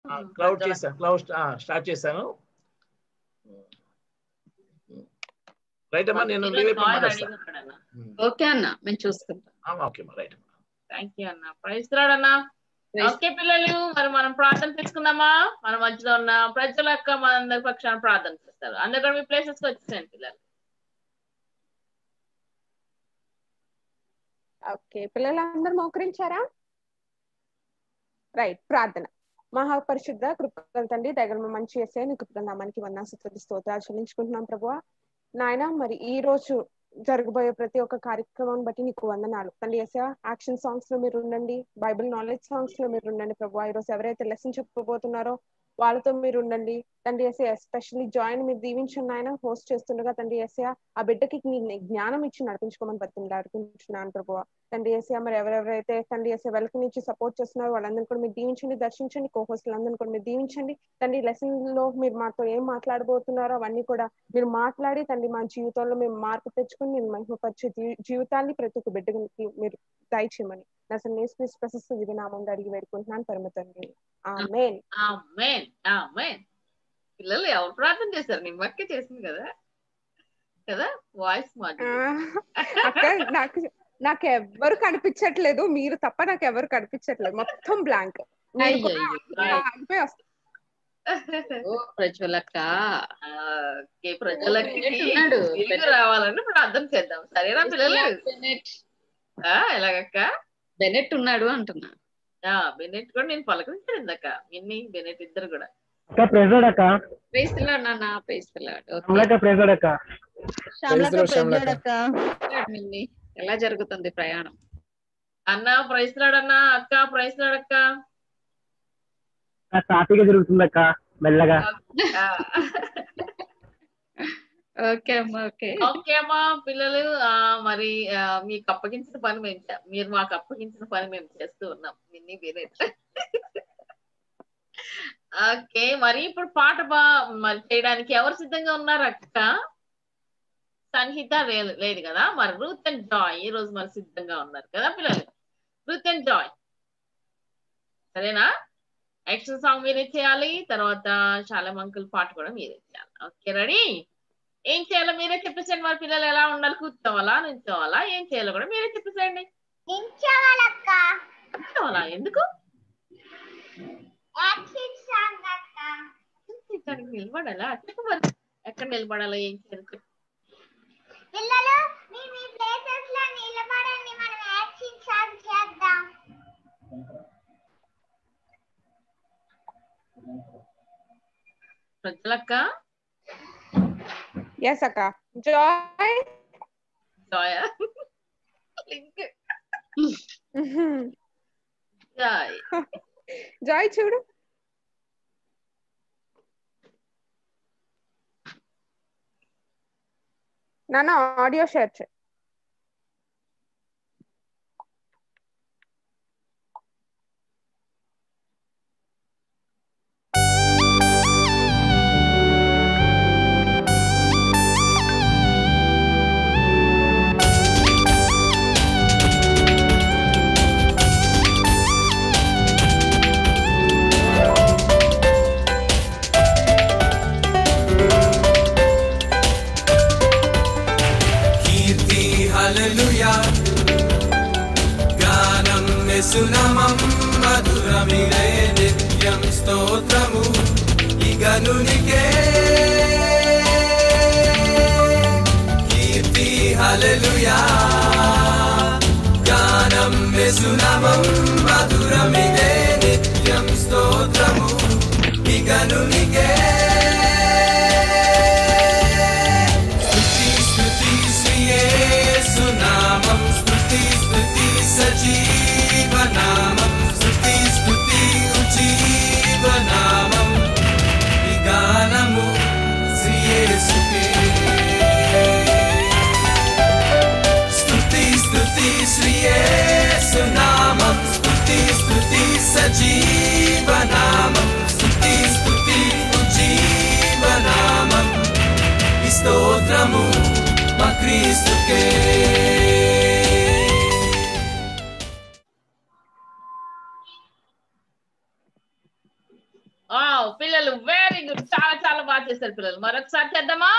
Cloud చేశాను, cloud start చేశాను. Right అమ్మా, నేను ఓకే అన్న, మేము చూసుకుంటాం. ఓకే అమ్మా, రైట్. థ్యాంక్ యూ అన్న. ప్రైజ్ లార్డ్ అన్న. ఓకే పిల్లలు, మరి మనం ప్రార్థన చేసుకుందామా? మన మధ్యలో ఉన్న ప్రజల యొక్క మనందరి పక్షాన ప్రార్థన చేస్తారు. అందరు కూడా మీ ప్లేసెస్ కి వచ్చేసాను పిల్లలు. ఓకే, పిల్లలందరూ మోకరించారా? రైట్. ప్రార్థన. మహాపరిశుద్ధ కృపగల తండ్రి, దయగల మంచి యేసయ్య, నీకు నామానికి వందనాలు స్తోత్రాలు చెల్లించుకుంటున్నాం ప్రభువా. నాయన, మరి ఈ రోజు జరగబోయే ప్రతి ఒక్క కార్యక్రమం బట్టి నీకు వందనాలు తండ్రి యేసయ్య. యాక్షన్ సాంగ్స్ లో మీరు ఉండండి, బైబిల్ నాలెడ్జ్ సాంగ్స్ లో మీరు ఉండండి ప్రభువా. ఈరోజు ఎవరైతే లెసన్ చెప్పబోతున్నారో వాళ్ళతో మీరు ఉండండి తండ్రి యేసయ్య. ఎస్పెషల్లీ జాయిన్ మీరు దీవించండి ఆయన, హోస్ట్ చేస్తుండగా తండ్రి యేసయ్య. ఆ బిడ్డకి జ్ఞానం ఇచ్చి నడిపించుకోమని అడుగుతున్నాను ప్రభువా. తండ్రి యేసయ్య, మరి ఎవరెవరైతే తండ్రి యేసయ్య వెల్కమ్ నుంచి సపోర్ట్ చేస్తున్నారో వాళ్ళందరినీ కూడా మీరు దీవించండి, దర్శించండి. కోహోస్టులందరినీ కూడా మీరు దీవించండి తండ్రి. లెసన్ లో మీరు మాతో ఏం మాట్లాడబోతున్నారో అవన్నీ కూడా మీరు మాట్లాడి తండ్రి, మా జీవితంలో మేము మార్పు తెచ్చుకొని నేను మహిమపరిచే జీవితాన్ని ప్రతి ఒక్క బిడ్డకి మీరు దయచేయమని ప్రశస్త దివ్యనామంలో అడిగి వేడుకుంటున్నాను పరమ తండ్రి. ఆమేన్. ఆమేన్. ఆమేన్. పిల్లలు ఎవరు ప్రార్థన చేశారు? నిమ్మక్కే చేసింది కదా కదా వాయిస్ అక్క. నాకు ఎవ్వరు కనిపించట్లేదు, మీరు తప్ప నాకు ఎవరు కనిపించట్లేదు, మొత్తం బ్లాంక్. ప్రజ్వలక్క ప్రజ్వలకి రావాలని ప్రార్థన చేద్దాం. సరేనా పిల్లలు? ఎలాగక్క? బెనెట్ ఉన్నాడు అంటున్నా. బెనెట్ కూడా నేను పలకరించాను ఇందాక. మిన్ని బెనెట్ ఇద్దరు కూడా. ఎలా జరుగుతుంది ప్రయాణం అన్న? ప్రైజ్ లార్డ్ అన్న. అక్క ప్రైజ్ లార్డ్ అక్క. సాఫీగా జరుగుతుంది అక్క, మెల్లగా. ఓకే అమ్మా. ఓకే ఓకే అమ్మా. పిల్లలు మరి మీకు అప్పగించిన పని మీరు మాకు అప్పగించిన పని మేము చేస్తూ ఉన్నాం. Minnie Bennett. ఓకే, మరి ఇప్పుడు పాట మరి చేయడానికి ఎవరు సిద్ధంగా ఉన్నారు అక్క? సంహిత లేదు కదా, మరి రూత్ అండ్ జాయ్ ఈ రోజు మరి సిద్ధంగా ఉన్నారు కదా పిల్లలు. రూత్ అండ్ జాయ్ సరేనా? యాక్షన్ సాంగ్ మీరే చేయాలి, తర్వాత చాలా అంకుల్ పాట కూడా మీరే చేయాలి. Okay, ready? ఏం చేయాలో మీరే చెప్పేసండి. మరి పిల్లలు ఎలా ఉండాలి, కూర్చోవాలా నుంచోవాలా, ఏం చేయాలో కూడా మీరే చెప్పేసండి. నుంచోవాలా? ఎందుకు? నిలబడాలా? చెప్పు మరి, ఎక్కడ నిలబడాలా, ఏం చేయాలి చెప్పు. ప్రజలక్క. ఎస్ అక్క. జాయ్ జాయ్ జాయ్ జాయ్ చూడు. నాన్న ఆడియో షేర్ చేయి. సునమం మధురమిదే నిత్యం స్తోత్రము ఇగనునికే కీర్తి హల్లెలూయా గానం సునమం మధురమిదే నిత్యం స్తోత్రము ఇగనునికే స్తుతి స్తుతి శ్రీ యేసునామం స్తుతి స్తుతి సజీవనామం స్తుతి స్తుతి ఉజ్జీవనామం ఈ గానము శ్రీ యేసుకే స్తుతి స్తుతి శ్రీ యేసునామం స్తుతి స్తుతి సజీవనామం స్తుతి స్తుతి ఉజ్జీవనామం ఈ స్తోత్రము మా క్రీస్తుకే. పిల్లలు వెరీ గుడ్, చాలా చాలా బాగా చేశారు పిల్లలు. మరొకసారి చేద్దామా?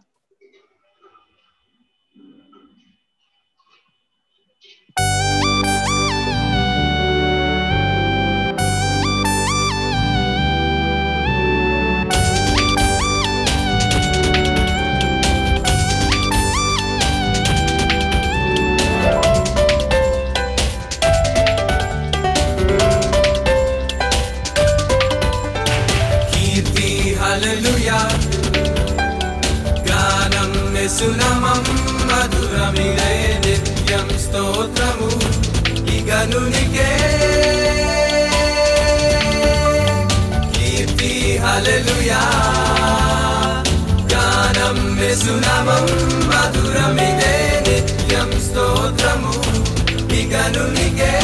సునమం మధురమిదే నిత్యం స్తోత్రము ఇగనునికే కీర్తి హల్లెలూయా గానం సునమం మధురమిదే నిత్యం స్తోత్రము ఇగనునికే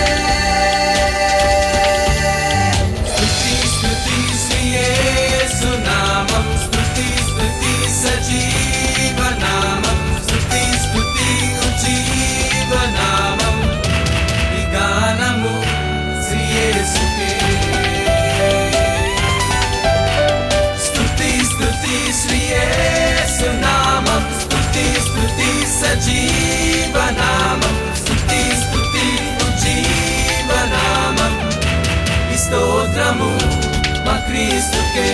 స్తుతి స్తుతి శ్రీ యేసు నామం స్తుతి స్తుతి సజీవనామం స్తుతి స్తుతి ఉజ్జీవనామం ఈ గానము శ్రీ యేసుకే స్తుతి స్తుతి శ్రీ యేసు నామం స్తుతి స్తుతి సజీవనామం స్తుతి స్తుతి ఉజ్జీవనామం ఈ స్తోత్రము మా క్రీస్తుకే.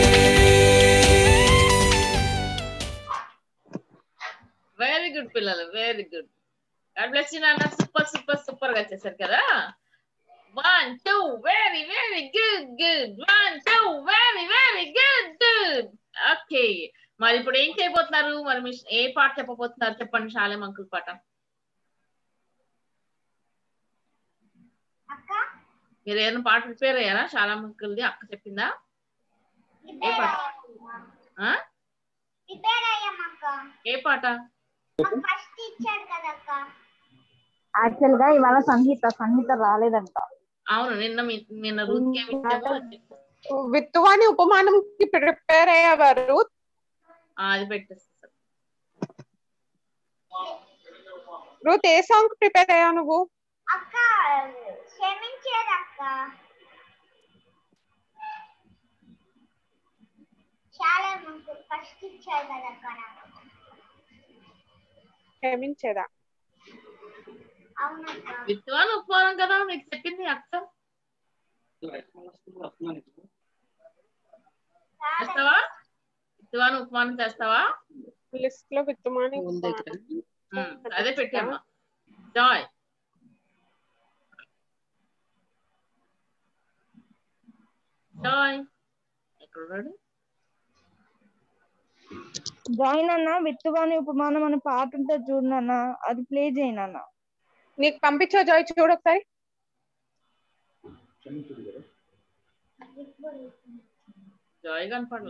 వెరీ గుడ్ పిల్లలు, very good. God bless you నాన్న. సూపర్ సూపర్ సూపర్ గా చేశారు కదా. 1 2 very very good good. 1 2 very very good good. Okay, మరి ఇప్పుడు ఏం చేయబోతున్నారు? మరి మీ ఏ పాట చెప్పబోతున్నారు? చెప్పండి. శాలేం అంకుల్ పాట. మీరు ఏదైనా పాట ప్రిపేర్ అయ్యారా? శాలేం అంకుల్ది అక్క చెప్పిందా? ఏ పాట? ఏ పాట? యాక్చువల్ గా ఇవాళ సంగీత రాలేదంట. అవును, నిన్న రూత్ విత్తువాని ఉపమానం కి ప్రిపేర్ అయ్యేవారు. అది పెట్టేస్తా. రూత్, ఏ సాంగ్ ప్రిపేర్ అయ్యావు నువ్వు? అక్క క్షమించేది అక్క. చాలా ఫస్ట్ ఇచ్చారు కదా అక్క నాకు. క్షమించేదా? అవునక్క. విత్వాన్ ఉపమానం కదా మీకు చెప్పింది అక్క. చేస్తావా? విత్వాన్ ఉపమానం చేస్తావా? లిస్ట్ లో విత్తుమాని అదే పెట్టామా. జాయ్ జాయ్ ఎక్కడున్నాడు? జాయిన్ అన్న. విత్తువాని ఉపమానం అనే పాట ఉంటే చూడన్న, అది ప్లే చేయనన్న. నీకు పంపించా జాయ్, చూడు ఒకసారి. జాయ్ కనపడలే.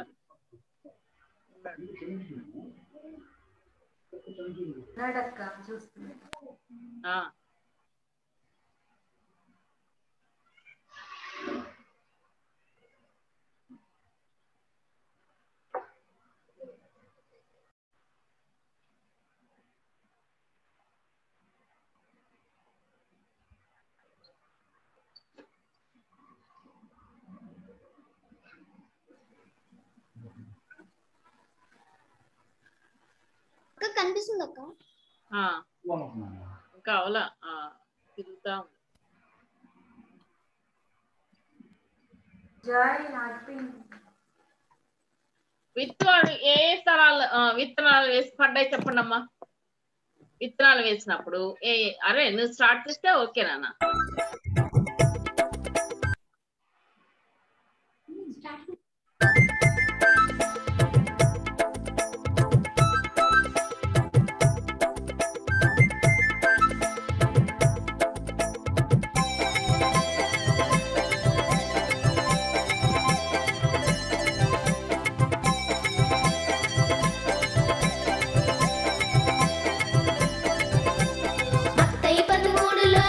కనిపిస్తుంది అక్క. ఇంకా అవలా తిరుగుతా ఉంది. విత్తనాలు ఏ విత్తనాలు వేసి పడ్డాయి చెప్పండి అమ్మా. విత్తనాలు వేసినప్పుడు అరే నువ్వు స్టార్ట్ చేస్తే ఓకే నాన్న.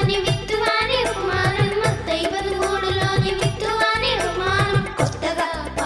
విత్తువాని ఉపమానం కొత్తగా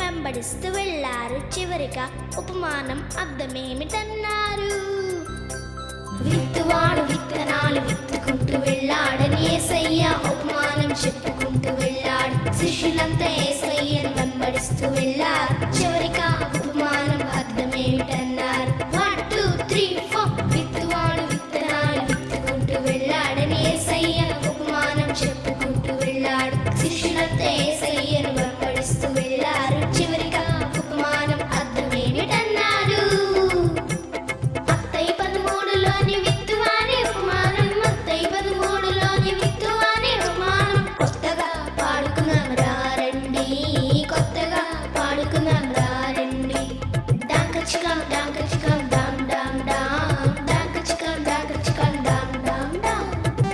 వెంబడిస్తూ వెళ్ళారు. చివరిగా ఉపమానం అర్థమేమిటన్నారు. విత్తువాడు విత్తనాలు విత్తుకుంటూ వెళ్ళాడని యేసయ్య ఉపమానం చెప్పుకుంటూ వెళ్ళాడు. శిష్యులంతా యేసయ్యను వెంబడిస్తూ వెళ్ళారు. చివరిగా ఉపమానం అర్థమేమిటన్నారు. 1 2 3 4 విత్తువాడు విత్తనాలు విత్తుకుంటూ వెళ్ళాడని యేసయ్య ఉపమానం చెప్పుకుంటూ వెళ్ళాడు. శిష్యులంతా యేసయ్యను వెంబడిస్తూ వెళ్ళారు. చివరిగా ఉపమానం అర్థమేమిటన్నారు. మత్తయి 13లోని విత్తువాని ఉపమానం. మత్తయి 13లోని విత్తువాని ఉపమానం. కొత్తగా పాడుకున్నాం రండి, కొత్తగా పాడుకున్నాం రండి. డాంకచికం డాంకచికం డామ్ డామ్ డామ్, డాంకచికం డాంకచికం డామ్ డామ్ డామ్.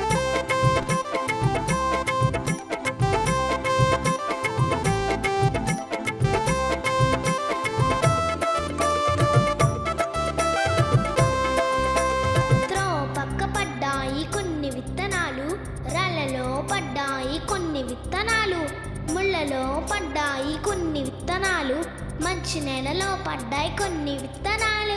త్రోవ పక్క పడ్డాయి కొన్ని విత్తనాలు, రాళ్ళలో పడ్డాయి కొన్ని విత్తనాలు, ముళ్ళలో పడ్డాయి కొన్ని విత్తనాలు, మంచి నేలలో పడ్డాయి కొన్ని విత్తనాలు.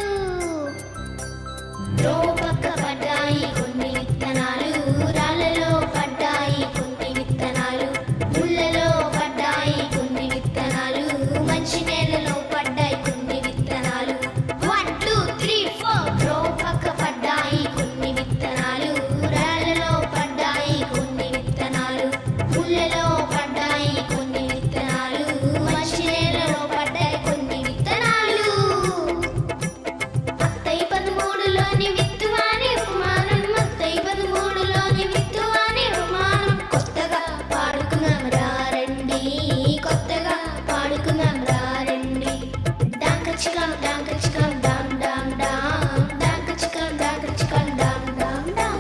త్రోవ పక్క పడ్డాయి కొన్ని విత్తనాలు, రాళ్ళలో పడ్డాయి కొన్ని విత్తనాలు, ముళ్ళలో పడ్డాయి కొన్ని విత్తనాలు, మంచి నేలలో పడ్డాయి కొన్ని విత్తనాలు. 1 2 3 4 త్రోవ పక్క పడ్డాయి కొన్ని విత్తనాలు, రాళ్ళలో పడ్డాయి కొన్ని విత్తనాలు, ముళ్ళలో పడ్డాయి కొన్ని విత్తనాలు, మంచి నేలలో పడ్డాయి కొన్ని విత్తనాలు. మత్తయి 13లోని విత్తువాని ఉపమానం. మత్తయి 13లోని విత్తువాని ఉపమానం. కొత్తగా పాడుకున్నాం రండి, కొత్తగా పాడుకున్నాం రండి. డాంకచికం డాంకచికం డామ్ డామ్ డామ్, డాంకచికం డాంకచికం డామ్ డామ్ డామ్.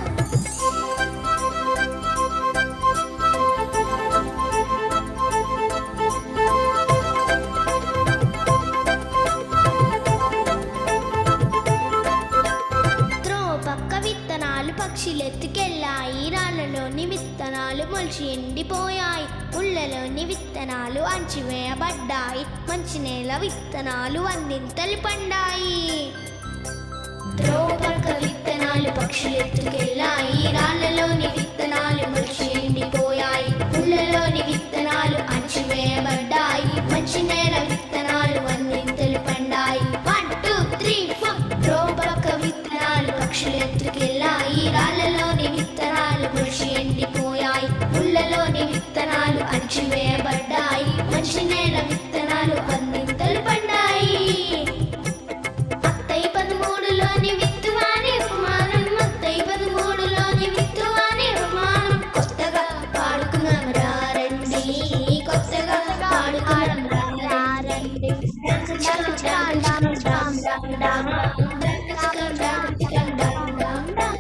త్రోవ పక్క విత్తనాలు పక్షులెత్తుకెళ్ళాయి. రాళ్ళలోని విత్తనాలు మొలిచి ఎండిపోయాయి. ముళ్ళలోని విత్తనాలు అంచివేయబడ్డాయి. మంచి నేల విత్తనాలు అన్నింతలు పండాయి. త్రోవ పక్క విత్తనాలు పక్షులెత్తుకెళ్ళాయి. రాళ్ళలోని విత్తనాలు మొలిచి ఎండిపోయాయి. ముళ్ళలోని విత్తనాలు అంచివేయబడ్డాయి. మంచి నేల విత్తనాలు అన్నింతలు పండాయి. 1 2 3 4 త్రోవ పక్క విత్తనాలు పక్షులెత్తుకెళ్ళాయి. రాళ్ళలోని విత్తనాలు మొలిచి ఎండిపోయాయి. ముళ్ళలోని విత్తనాలు అంచివేయబడ్డాయి. మంచి నేల విత్తనాలు అన్నింతలు పండాయి. మత్తయి 13లోని విత్తువాని ఉపమానం. మత్తయి 13లోని విత్తువాని ఉపమానం. కొత్తగా పాడుకున్నాం రండి, కొత్తగా పాడుకున్నాం రండి. డాంకచికం డాంకచికం డామ్ డామ్ డామ్, డాంకచికం డాంకచికం డామ్ డామ్ డామ్.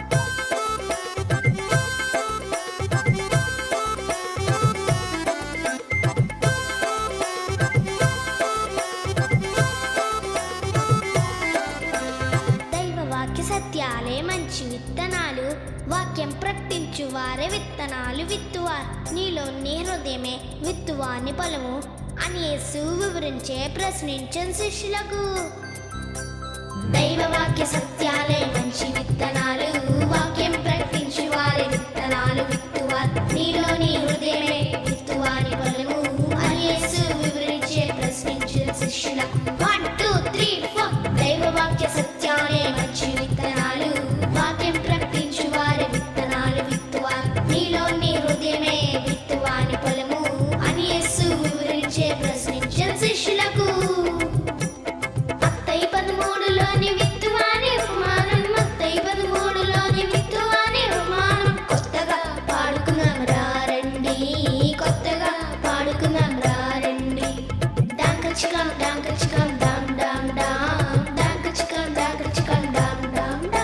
దైవవాక్య సత్యాలే మంచి విత్తనాలు. వాక్యం ప్రకటించు వారే విత్తనాలు విత్తువారు. నీలోని హృదయమే విత్తువాని పొలము అని యేసు వివరించే ప్రశ్నించిన శిష్యులకు. దైవవాక్య సత్యాలే మంచి విత్తనాలు. వాక్యం ప్రకటించు వారే విత్తనాలు విత్తువారు. నీలోని హృదయమే విత్తువాని పొలము అని యేసు వివరించే ప్రశ్నించిన శిష్యులకు. 1 2 3 4 దైవవాక్య సత్యాలే మంచి విత్తనాలు. వాక్యం ప్రకటించు వారే విత్తనాలు విత్తువారు. నీలోని హృదయమే విత్తువాని పొలము అని యేసు వివరించే ప్రశ్నించిన శిష్యులకు. మత్తయి 13లోని విత్తువాని ఉపమానం. మత్తయి 13లోని విత్తువాని ఉపమానం. కొత్తగా పాడుకున్నాం రండి, కొత్తగా పాడుకున్నాం రండి. డాంకచికం డాంకచికం డామ్ డామ్ డామ్, డాంకచికం డాంకచికం డామ్ డామ్ డామ్.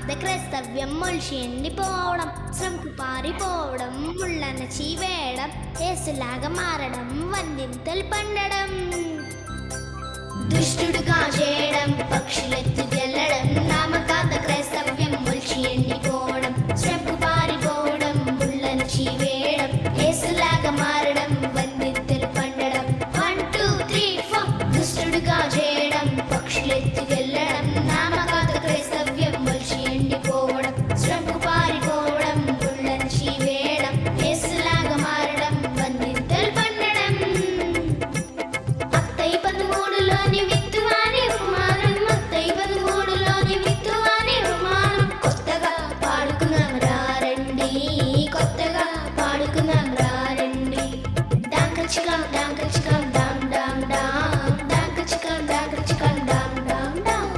కాద క్రైస్తవ్యం మొలిచి ఎండిపోవడం, శ్రమకు పారిపోవడం, ముళ్ళను చీవేయడం, యేసులాగా మారడం, వందింతలు పండడం, దుష్టుడుగా చేయడం, పక్షులెత్తు గెల్లడం, నామకాద క్రైస్తవ్యం మొలిచి ఎండిపోవడం, శ్రమకు పారిపోవడం, ముళ్ళను చీవేయడం, యేసులాగా మారడం, వందింతలు పండడం. 1 2 3 4 దుష్టుడుగా చేయడం, పక్షులెత్తు గెల్లడం, నామకాద క్రైస్తవ్యం మొలిచి ఎండిపోవడం, శ్రమకు పారిపోవడం, ముళ్ళను చీవేయడం, యేసులాగా మారడం, వందింతలు పండడం. మత్తయి 13లోని విత్తువాని ఉపమానం, మత్తయి 13లోని విత్తువాని ఉపమానం. కొత్తగా పాడుకున్నాం రండి, కొత్తగా పాడుకున్నాం రండి. డాంకచికం డాంకచికం డామ్ డామ్ డామ్, డాంకచికం డాంకచికం డామ్ డామ్ డామ్.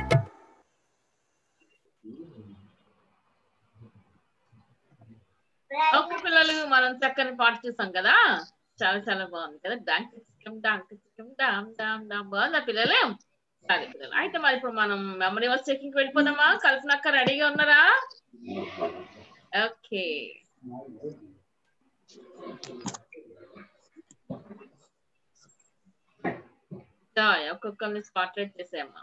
ఓకే పిల్లలు, మనం చక్కని పాట చూసాం కదా, చాలా చాలా బాగుంది కదా. డాంక్ చిక్కం డామ్ డామ్ డామ్. బాగుందా పిల్లలు? సరే పిల్లలు, అయితే మరి ఇప్పుడు మనం మెమరీ వర్స్ చెకింగ్ వెళ్ళిపోదామా? కల్పన అక్క రెడీగా ఉన్నారా? ఓకే. జాయ్ ఒక్కొక్కరిని స్పాట్లైట్ చేసామా?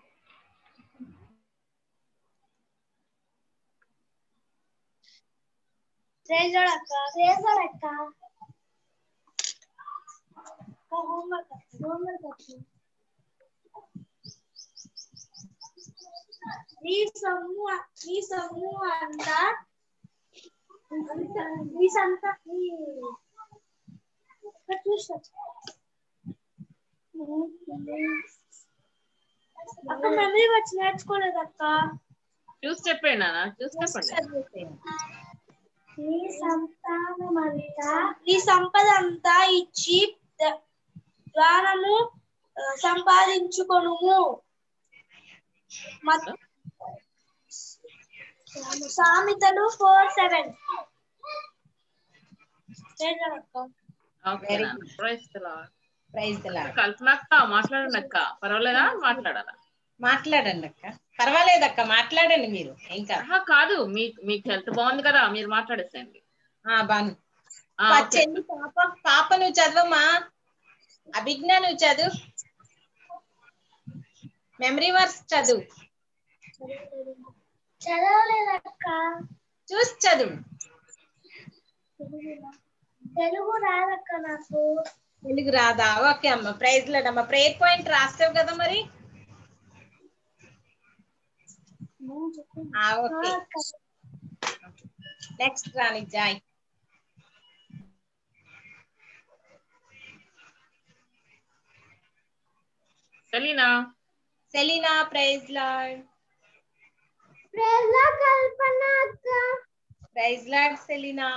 అక్క మెమరీ వర్డ్స్ నేర్చుకోలేదు అక్క. చూసి చెప్పండి నాన్న, చూసి చెప్పండి. నీ సంపద అంతా ఇచ్చి దానము సంపాదించుకొనుము. సామెతలు 4:7. కల్పన అక్క మాట్లాడండి అక్క, పర్వాలేదా? మాట్లాడాలా? మాట్లాడండి అక్క, పర్వాలేదక్క, మాట్లాడండి మీరు. ఇంకా కాదు, మీకు హెల్త్ బాగుంది కదా, మీరు మాట్లాడేసేయండి. బాను చెల్లి పాప నువ్వు చదవమ్మా. అభిజ్ఞ నువ్వు చదువు, మెమరీ వర్స్ చదువు. చదవలేదక్క. చూసి చదువు. తెలుగు రాదక్క నాకు. తెలుగు రాదా? ఓకే అమ్మ, ప్రైజ్ లేదమ్మా. ప్రేయర్ పాయింట్ రాస్తావు కదా మరి? Okay, next Rani Joy. Selina praise Lord. Praise Lord Kalpana అక్క. Praise Lord Selina.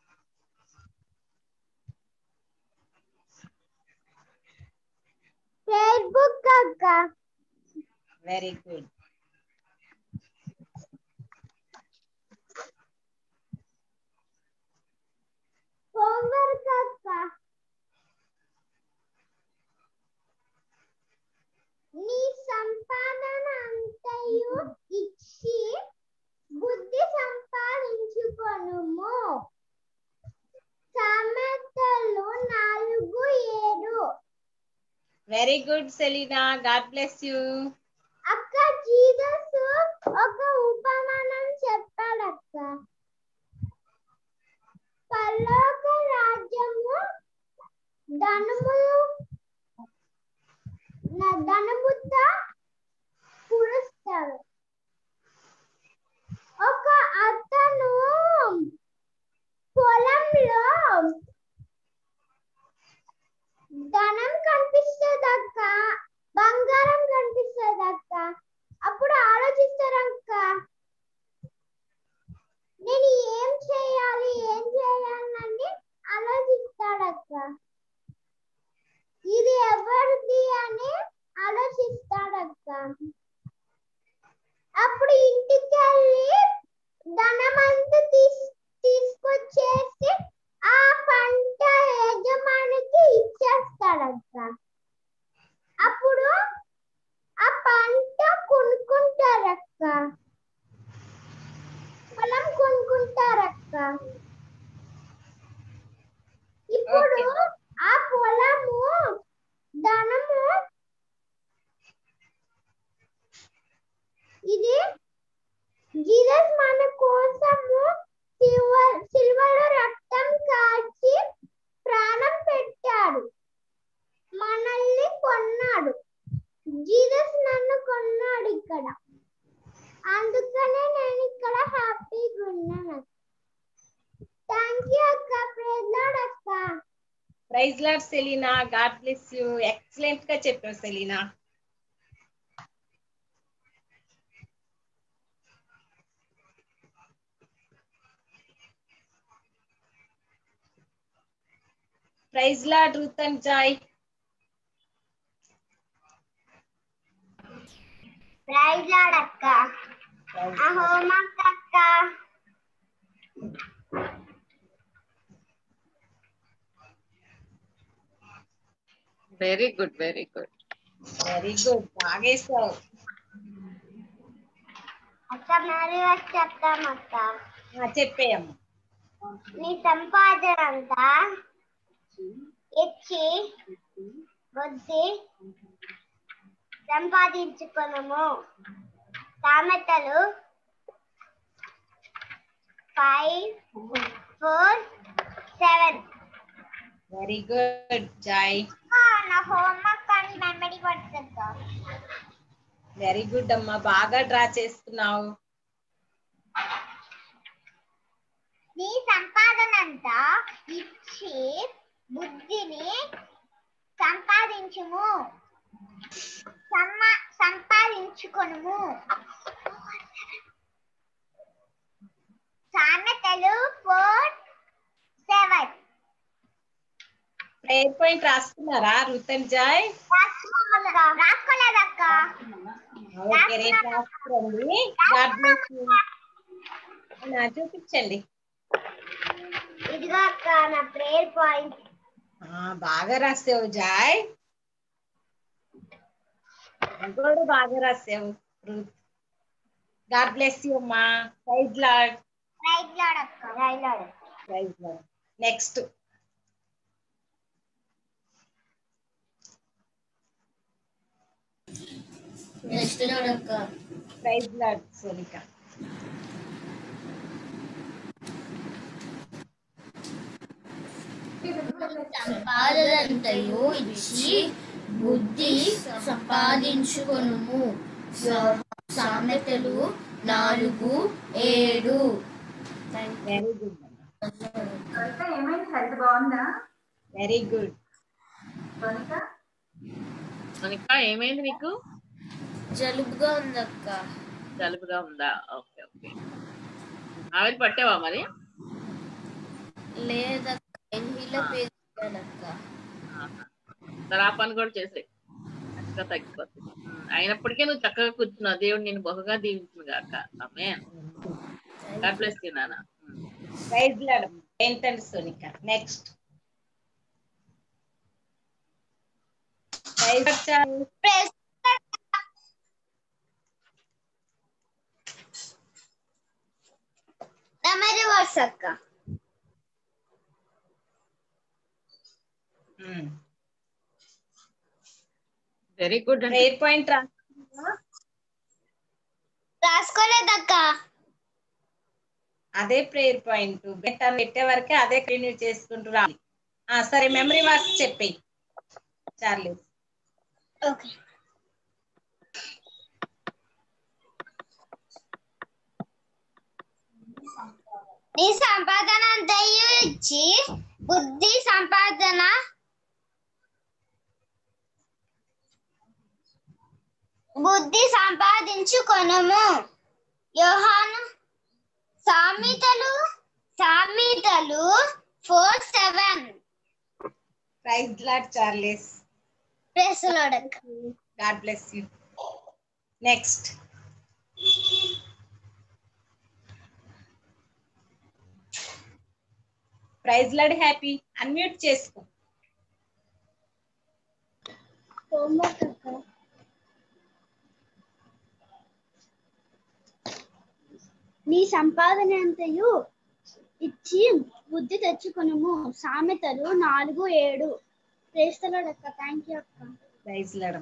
Prayer book అక్క. Very good. హోంవర్క్ అక్క. నీ సంపాదన అంతయు ఇచ్చి బుద్ధి సంపాదించుకొనుము. సామెతలు 4:7. Very good Selina, God bless you. అక్క జీసస్ ఒక ఉపమానం చెప్పాడక్క. పరలోక రాజ్యము ధనముతో పురుస్తారు. ఒక అతను పొలంలో ధనం కనిపిస్తుందక్క, బంగారం కనిపిస్తుందక్క. అప్పుడు ఆలోచిస్తారక్క, నేను ఏం చేయాలని ఆలోచిస్తాడక్క. ఇది ఎవరిది అని ఆలోచిస్తాడక్క. అప్పుడు ఇంటికి వెళ్ళి ధనమంతా తీసుకొచ్చేసి ఆ పంట యజమానికి ఇచ్చేస్తాడక్క. అప్పుడు ఆ పంట కొనుక్కుంటారక్క. ఆ పొలము ధనము ఇది జీసస్ మన కోసము సిల్వర్ రక్తం కాచి ప్రాణం పెట్టాడు, మనల్ని కొన్నాడు. జీసస్ నన్ను కొన్నాడు ఇక్కడ, అందుకనే నేను ఇక్కడ హ్యాపీగా ఉన్నాను. థ్యాంక్ యూ అక్క. ప్రైజ్ లార్డ్ అక్క. Praise Lord Selina, God bless you. Excellent గా చెప్పావు సెలీనా. Praise Lord Ruth and Joy. Praise Lord అక్క. హోంవర్క్ అక్క. Very good very good very good, బాగేసావు. అక్క మరి చెప్తాం అక్క. చెప్పేయమ్మా. నీ సంపాదన అంతా ఇచ్చి బుద్ధి సంపాదించుకునము. సామెతలు 5:4-7. Very good Joy. నా హోంవర్క్ అని మెమరీ పడుతుందా? వెరీ గుడ్ అమ్మా, బాగా డ్రా చేస్తున్నావు. నీ సంపాదన అంతా ఇచ్చి బుద్ధిని సంపాదించుము, సంపాదించుకొనుము. సామెతలు 4:7. ప్రేయర్ పాయింట్ రాస్తున్నారా రూత్ అండ్ జాయ్? రాసుకోలేదక్క. ఓకే, రేపు రాసుకోండి. God bless you. చూపించండి. ఇదిగో అక్క నా ప్రేయర్ పాయింట్. బాగా రాసావు జాయ్, కూడా బాగా రాసావు రూత్. గాడ్ బ్లెస్ యూ అమ్మా. Praise Lord. ప్రైజ్ లార్డ్ అక్క. Praise Lord. Praise Lord. Next praise Lord Sonika. సంపాదనంతయు ఇచ్చి బుద్ధి సంపాదించుకొనుము. సామెతలు 4:7. Very good. ఏమైంది? హెల్త్ బాగుందా? Very good. సోనిక ఏమైంది నీకు? జలుబుగా ఉందక్క. జలుబుగా ఉందా? Okay okay. ఆవిరి పట్టావా మరి? లేదక్క, ఇన్హేలర్ వేసుకున్నానక్క. ఆ పని కూడా చేసే చక్కగా తగ్గిపోతుంది. అయినప్పటికీ నువ్వు చక్కగా కూర్చున్నావు. దేవుడు నేను బహుగా దీవించును గాక. ఆమేన్. గాడ్ బ్లెస్ యు నాన్న. Praise Lord. ఏంటండి Sonika? Next praise memory verse అక్క. Very good. ప్రేయర్ పాయింట్ రాసుకోలేదక్క. అదే ప్రేయర్ పాయింట్ పెట్టే వరకే అదే కంటిన్యూ చేసుకుంటూ రాలి. సరే, మెమరీ వర్స్ చెప్పి చార్లీ. ఓకే. నీ సంపాదన అంతయు ఇచ్చి బుద్ధి సంపాదించుకొనుము. యోహాను సామెతలు 4:7. Praise Lord Charles. Praise Lord. God bless you. Next praise Lord happy. Unmute చేసుకో. నీ సంపాదన అంతయు ఇచ్చి బుద్ధి తెచ్చుకొనుము. సామెతలు 4:7. ప్రేస్తలాడు అక్క. థ్యాంక్ యూ అక్క. Praise Lord.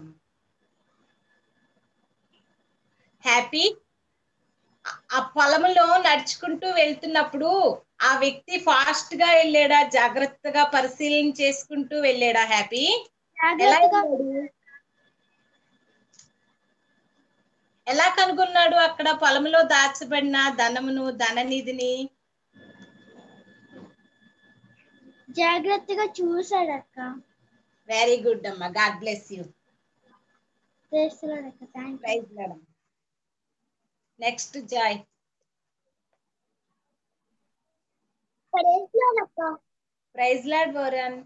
హ్యాపీ ఆ పొలంలో నడుచుకుంటూ వెళ్తున్నప్పుడు ఆ వ్యక్తి ఫాస్ట్ గా వెళ్ళాడా, జాగ్రత్తగా పరిశీలన చేసుకుంటూ వెళ్ళాడా? హ్యాపీ ఎలా కనుగొన్నాడు అక్కడ పొలంలో దాచబడిన ధనమును, ధననిధిని? జాగ్రత్తగా చూసాడక్క. వెరీ గుడ్ అమ్మా. God bless you. ప్రేస్తలాడు అక్క. Thank you. Praise Lord. Next Joy. Praise the Lord అక్క. Praise Lord Varun.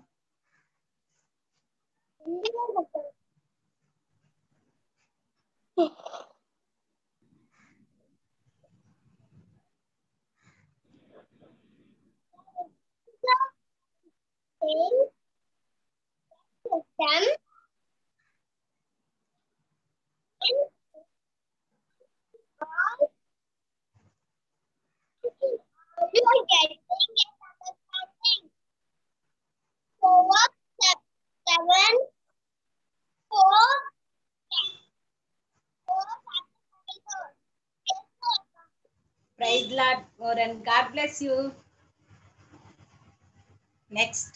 Praise Lord, Warren. God bless you. Next.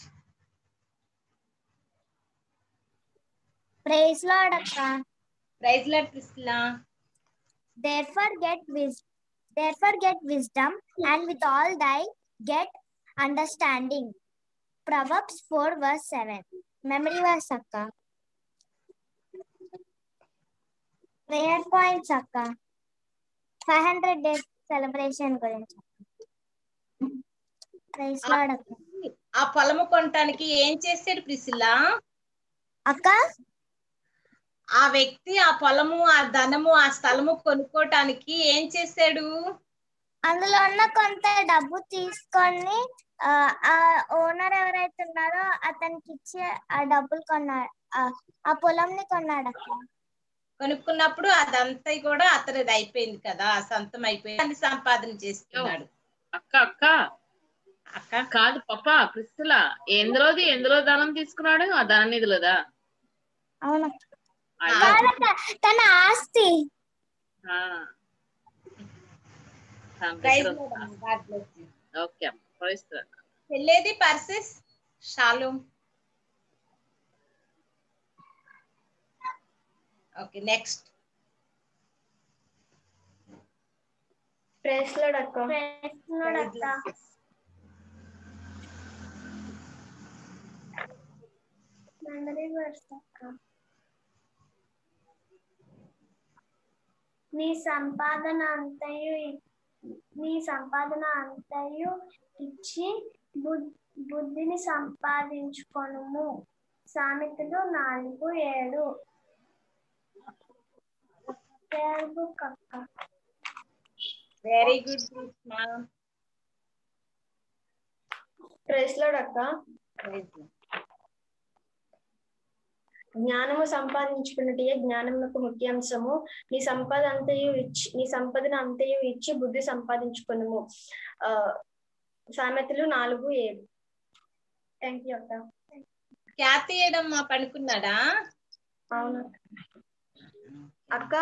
Praise Lord akka. Praise Lord, Priscilla. Therefore get wisdom, and with all thy get understanding. Proverbs 4:7. Memory verse akka. Prayer points akka. 500 days celebration గురించి. Praise Lord akka. ఆ పొలము కొనటానికి ఏం చేశాడు Priscilla? అక్క ఆ వ్యక్తి ఆ పొలము, ఆ ధనము, ఆ స్థలము కొనుక్కోటానికి ఏం చేశాడు? అందులో ఉన్న కొంత డబ్బు తీసుకొని ఆ ఓనర్ ఎవరైతే ఉన్నారో అతనికి ఇచ్చి ఆ డబ్బులు కొన్నాడు, ఆ పొలంని కొన్నాడు అక్క. కొనుక్కున్నప్పుడు అదంతా కూడా అతనిది అయిపోయింది కదా, సొంతం అయిపోయింది, అని సంపాదన చేస్తున్నాడు. అక్క అక్క అక్క కాదు పాప ప్రిస్సిల్లా, ఎందులో ధనం తీసుకున్నాడు? ఆ ధన నిధులదా? అవును తన ఆస్తి. ఓకే వెళ్ళేది పర్సెస్ షాలోమ్. Okay next. ప్రైజ్ లార్డ్ అక్క. ప్రైజ్ లార్డ్ అక్క. మెమరీ వర్స్ అక్క. నీ సంపాదన అంతయు ఇచ్చి బుద్ధిని సంపాదించుకొనుము. సామెతలు 4:7. ప్రేయర్ బుక్ అక్క. Very good. ప్రైజ్ లార్డ్ అక్క. జ్ఞానము సంపాదించుకున్నట్టే జ్ఞానమునకు ముఖ్యాంశము. నీ సంపదను అంతయు ఇచ్చి బుద్ధి సంపాదించుకునుము. సామెతలు 4:7. థ్యాంక్ యూ అక్క. ఖ్యాతి ఏడమ్మా పడుకున్నాడా? అవును అక్క.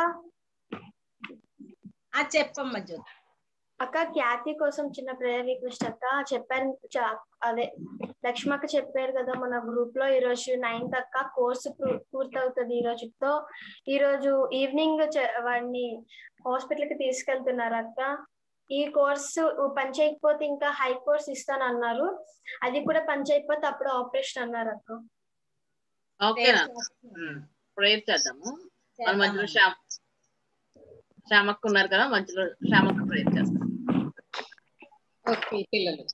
చెప్పమ్మా జ్యోతి. అక్క ఖ్యాతి కోసం చిన్న ప్రేయర్ రిక్వెస్ట్ అక్క. చెప్పారు అదే లక్ష్మక్క చెప్పారు కదా మన గ్రూప్ లో, ఈరోజు 9th అక్క కోర్సు పూర్తవుతుంది ఈ రోజుతో. ఈరోజు ఈవినింగ్ వాడిని హాస్పిటల్ కి తీసుకెళ్తున్నారు అక్క. ఈ కోర్సు పని చేయకపోతే ఇంకా హై కోర్స్ ఇస్తాను అన్నారు. అది కూడా పని చేయకపోతే అప్పుడు ఆపరేషన్ అన్నారు అక్క. ఓకేనా, ప్రేయర్ చేద్దాము. మన మధ్యలో శ్యామక్క ఉన్నారు కదా, మధ్యలో శ్యామక్క ప్రేయర్ చేస్తాం. ఓకే పిల్లలు,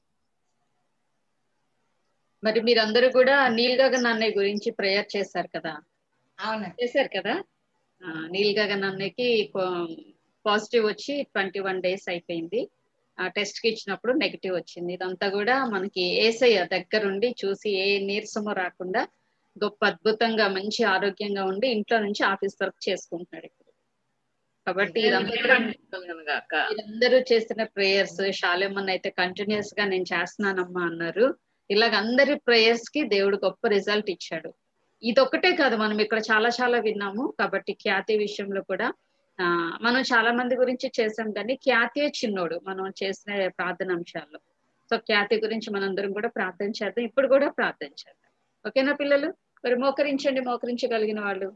మరి మీరందరూ కూడా నీల్ గగన్ అన్నయ్య గురించి ప్రేయర్ చేశారు కదా? అవును చేశారు కదా. నీల్ గగన్ అన్నయ్యకి పాజిటివ్ వచ్చి 21 days అయిపోయింది. టెస్ట్ కి ఇచ్చినప్పుడు నెగిటివ్ వచ్చింది. ఇదంతా కూడా మనకి యేసయ్య దగ్గరుండి చూసి ఏ నీరసము రాకుండా గొప్ప అద్భుతంగా మంచి ఆరోగ్యంగా ఉండి ఇంట్లో నుంచి ఆఫీస్ వర్క్ చేసుకుంటున్నాడు ఇప్పుడు. కాబట్టి మీరందరూ చేసిన ప్రేయర్స్, శాలేమన్ అయితే కంటిన్యూస్ గా నేను చేస్తున్నానమ్మా అన్నారు. ఇలాగ అందరి ప్రేయర్స్ కి దేవుడు గొప్ప రిజల్ట్ ఇచ్చాడు. ఇదొక్కటే కాదు, మనం ఇక్కడ చాలా చాలా విన్నాము. కాబట్టి ఖ్యాతి విషయంలో కూడా మనం చాలా మంది గురించి చేసాం, కానీ ఖ్యాతే చిన్నోడు మనం చేసిన ప్రార్థన అంశాల్లో. సో ఖ్యాతి గురించి మనందరం కూడా ప్రార్థన చేద్దాం. ఇప్పుడు కూడా ప్రార్థన చేద్దాం. ఓకేనా పిల్లలు? మరి మోకరించండి, మోకరించగలిగిన వాళ్ళు.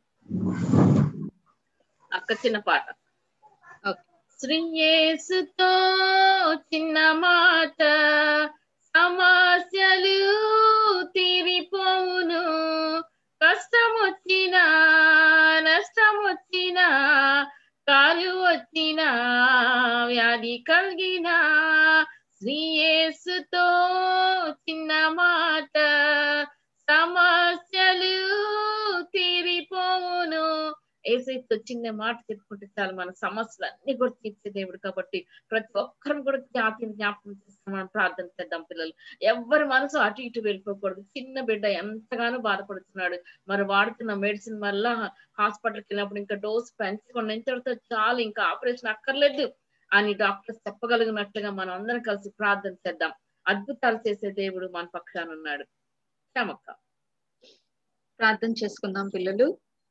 అక్క చిన్న పాట. శ్రీ యేసుతో చిన్న మాట, సమస్యలు తీరిపోవును. కష్టం వచ్చినా, నష్టం వచ్చినా, కాలు వచ్చినా, వ్యాధి కలిగినా, శ్రీ యేసుతో చిన్న మాట, సమస్యలు తీరిపోవును. ఏసైతో చిన్న మాట చెప్పుకుంటే చాలు, మన సమస్యలు అన్ని కూడా తీర్చే దేవుడు. కాబట్టి ప్రతి ఒక్కరం కూడా ఖ్యాతిని జ్ఞాపకం చేసుకుని మనం ప్రార్థన చేద్దాం. పిల్లలు ఎవరి మనసు అటు ఇటు వెళ్ళిపోకూడదు. చిన్న బిడ్డ ఎంతగానో బాధపడుతున్నాడు, మరి వాడుతున్న మెడిసిన్ వల్ల హాస్పిటల్కి వెళ్ళినప్పుడు ఇంకా డోస్ పెంచుకున్న ఇంతటితో చాలు, ఇంకా ఆపరేషన్ అక్కర్లేదు అని డాక్టర్స్ చెప్పగలిగినట్లుగా మనం అందరం కలిసి ప్రార్థన చేద్దాం. అద్భుతాలు చేసే దేవుడు మన పక్షాన ఉన్నాడు. క్షమక్క ప్రార్థన చేసుకుందాం పిల్లలు.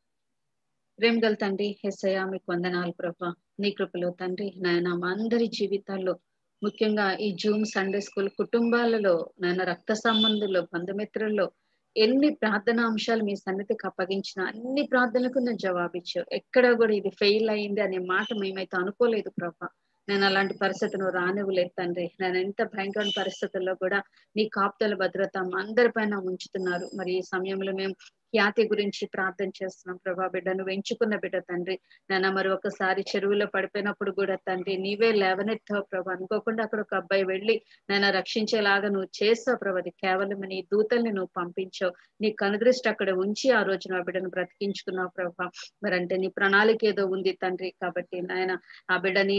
ప్రేమగల తండ్రి యేసయ్య, మీకు వందనాలు ప్రభా. నీ కృపలో తండ్రి నాయన మా అందరి జీవితాల్లో, ముఖ్యంగా ఈ జూమ్ సండే స్కూల్ కుటుంబాలలో నాయన, రక్త సంబంధుల్లో, బంధుమిత్రుల్లో ఎన్ని ప్రార్థనా అంశాలు మీ సన్నిధికి అప్పగించిన అన్ని ప్రార్థనలకు నేను జవాబిచ్చావు. ఎక్కడ కూడా ఇది ఫెయిల్ అయింది అనే మాట మేమైతే అనుకోలేదు ప్రభా. నేను అలాంటి పరిస్థితులు రానివ్వలేదు తండ్రి. నేను ఎంత భయంకరమైన పరిస్థితుల్లో కూడా నీ కాపుదల భద్రత మా అందరిపైన ఉంచుతున్నారు. మరి ఈ సమయంలో మేము ఖ్యాతి గురించి ప్రార్థన చేస్తున్నాం ప్రభా. బిడ్డ నువ్వు ఎంచుకున్న బిడ్డ తండ్రి నాన్న, మరి ఒకసారి చెరువులో పడిపోయినప్పుడు కూడా తండ్రి నీవే లేవనెత్తావు ప్రభా. అనుకోకుండా అక్కడ ఒక అబ్బాయి వెళ్ళి నాన్న రక్షించేలాగా నువ్వు చేస్తావు ప్రభా. అది కేవలం నీ దూతల్ని నువ్వు పంపించావు. నీ కనుదృష్టి అక్కడ ఉంచి ఆ రోజు నా బిడ్డను బ్రతికించుకున్నావు ప్రభా. మరి అంటే నీ ప్రణాళిక ఏదో ఉంది తండ్రి. కాబట్టి నాయన ఆ బిడ్డ నీ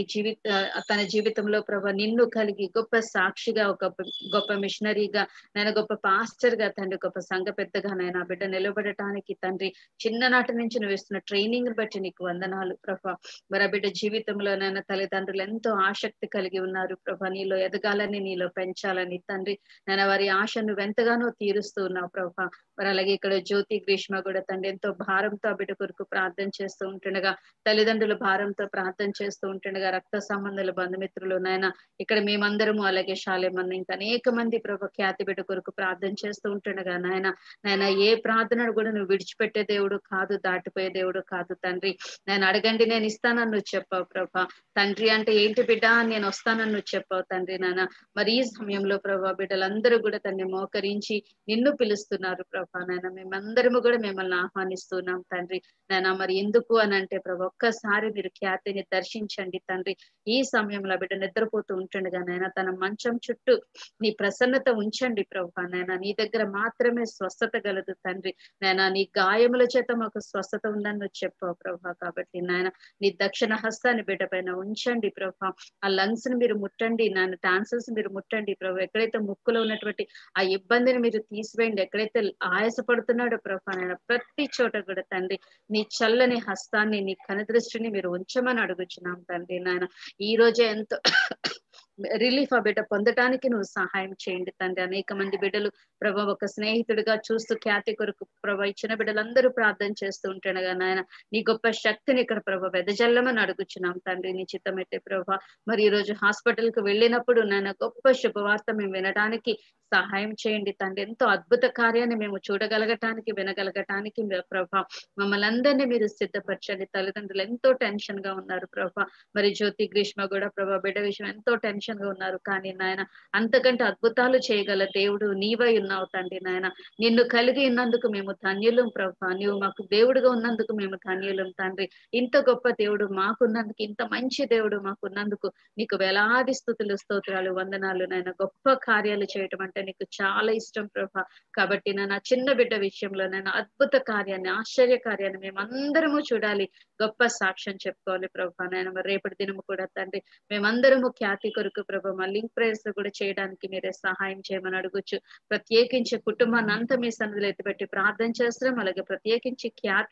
తన జీవితంలో ప్రభా నిన్ను కలిగి గొప్ప సాక్షిగా, ఒక గొప్ప మిషనరీగా, నేను గొప్ప పాస్టర్ గా తండ్రి, గొప్ప సంఘ పెద్దగా నాయన ఆ బిడ్డ నిలబడటానికి తండ్రి చిన్ననాటి నుంచి నువ్వు ఇస్తున్న ట్రైనింగ్ బట్టి నీకు వందనాలు ప్రభా. మరి ఆ బిడ్డ జీవితంలో నాయన తల్లిదండ్రులు ఎంతో ఆసక్తి కలిగి ఉన్నారు ప్రభా, నీలో ఎదగాలని, నీలో పెంచాలని తండ్రి. నేను వారి ఆశ నువ్వు ఎంతగానో తీరుస్తూ ఉన్నావు ప్రభా. మరి అలాగే ఇక్కడ జ్యోతి గ్రీష్మ కూడా తండ్రి ఎంతో భారంతో ఆ బిడ్డ కొరకు ప్రార్థన చేస్తూ ఉంటుండగా, తల్లిదండ్రులు భారంతో ప్రార్థన చేస్తూ ఉంటుండగా, రక్త సంబంధాలు, బంధుమిత్రులు నాయన ఇక్కడ మేమందరము, అలాగే శాలేమన్న ఇంకా అనేక మంది ప్రభా ఖ్యాతి బిడ్డ కొరకు ప్రార్థన చేస్తూ ఉంటుండగా నాయన ఏ ప్రార్థనను కూడా నువ్వు విడిచిపెట్టే దేవుడు కాదు, దాటిపోయే దేవుడు కాదు తండ్రి. నేను అడగండి నేను ఇస్తానని నువ్వు చెప్పావు ప్రభా. తండ్రి అంటే ఏంటి బిడ్డ, నేను వస్తానని నువ్వు చెప్పావు తండ్రి. నాయన మరి ఈ సమయంలో ప్రభా బిడ్డలందరూ కూడా తండ్రి మోకరించి నిన్ను పిలుస్తున్నారు ప్రభా. నాయన మేమందరము కూడా మిమ్మల్ని ఆహ్వానిస్తున్నాం తండ్రి. నాయన మరి ఎందుకు అని అంటే ప్రభా ఒక్కసారి మీరు ఖ్యాతిని దర్శించండి తండ్రి. ఈ సమయంలో బిడ్డ నిద్రపోతూ ఉంటుండగా నాయన తన మంచం చుట్టూ నీ ప్రసన్నత ఉంచండి ప్రభా. నాయన నీ దగ్గర మాత్రమే స్వస్థత గలదు తండ్రి. నాయన నీ గాయముల చేత మాకు స్వస్థత ఉందని నువ్వు చెప్పావు ప్రభా. కాబట్టి నాయన నీ దక్షిణ హస్తాన్ని బిడ్డ పైన ఉంచండి ప్రభా. ఆ లంగ్స్ ని మీరు ముట్టండి నాయన, టాన్సిల్స్ మీరు ముట్టండి ప్రభా. ఎక్కడైతే ముక్కులో ఉన్నటువంటి ఆ ఇబ్బందిని మీరు తీసివేయండి, ఎక్కడైతే ఆయాసపడుతున్నాడో ప్రభా నాయన ప్రతి చోట కూడా తండ్రి నీ చల్లని హస్తాన్ని, నీ కనుదృష్టిని మీరు ఉంచమని అడుగుచున్నాం తండ్రి. నాయన ఈ రోజే ఎంతో రిలీఫ్ ఆ బిడ్డ పొందటానికి నువ్వు సహాయం చేయండి తండ్రి. అనేక మంది బిడ్డలు ప్రభా ఒక స్నేహితుడిగా చూస్తూ ఖ్యాతి కొరకు ప్రభా ఇచ్చిన బిడ్డలందరూ ప్రార్థన చేస్తూ ఉంటుండగా నాయన నీ గొప్ప శక్తిని ఇక్కడ ప్రభా వెదజల్లమని అడుగుచున్నాం తండ్రి. నీ చిత్తమైతే ప్రభా మరి ఈ రోజు హాస్పిటల్ కు వెళ్ళినప్పుడు నాయన గొప్ప శుభవార్త మేము వినడానికి సహాయం చేయండి తండ్రి. ఎంతో అద్భుత కార్యాన్ని మేము చూడగలగటానికి, వినగలగటానికి ప్రభా మమ్మల్ని అందరినీ మీరు సిద్ధపరచండి. తల్లిదండ్రులు ఎంతో టెన్షన్ గా ఉన్నారు ప్రభా. మరి జ్యోతి గ్రీష్మ కూడా ప్రభా బిడ్డ విషయం ఎంతో టెన్షన్ గా ఉన్నారు. కానీ నాయన అంతకంటే అద్భుతాలు చేయగల దేవుడు నీవై ఉన్నావు తండ్రి. నాయన నిన్ను కలిగి ఉన్నందుకు మేము ధన్యులం ప్రభా. నీవు మాకు దేవుడుగా ఉన్నందుకు మేము ధన్యులం తండ్రి. ఇంత గొప్ప దేవుడు మాకున్నందుకు, ఇంత మంచి దేవుడు మాకున్నందుకు నీకు వేలాది స్తుతులు, స్తోత్రాలు, వందనాలు నాయన. గొప్ప కార్యాలు చేయటం అంటే నీకు చాలా ఇష్టం ప్రభా. కాబట్టి నాన్న చిన్న బిడ్డ విషయంలో నేను అద్భుత కార్యాన్ని, ఆశ్చర్య కార్యాన్ని మేమందరము చూడాలి, గొప్ప సాక్ష్యం చెప్పుకోవాలి ప్రభా. నాయన మరి రేపటి దినము కూడా తండ్రి మేమందరము ఖ్యాతి కొరకు ప్రభా మా లింక్ ప్రేయర్స్ కూడా చేయడానికి మీరే సహాయం చేయమని అడుగుచ్చు. ప్రత్యేకించి కుటుంబాన్ని అంతా మీ సన్నిధిలో ఎత్తిపెట్టి ప్రార్థన చేస్తున్నాం. అలాగే ప్రత్యేకించి ఖ్యాతిని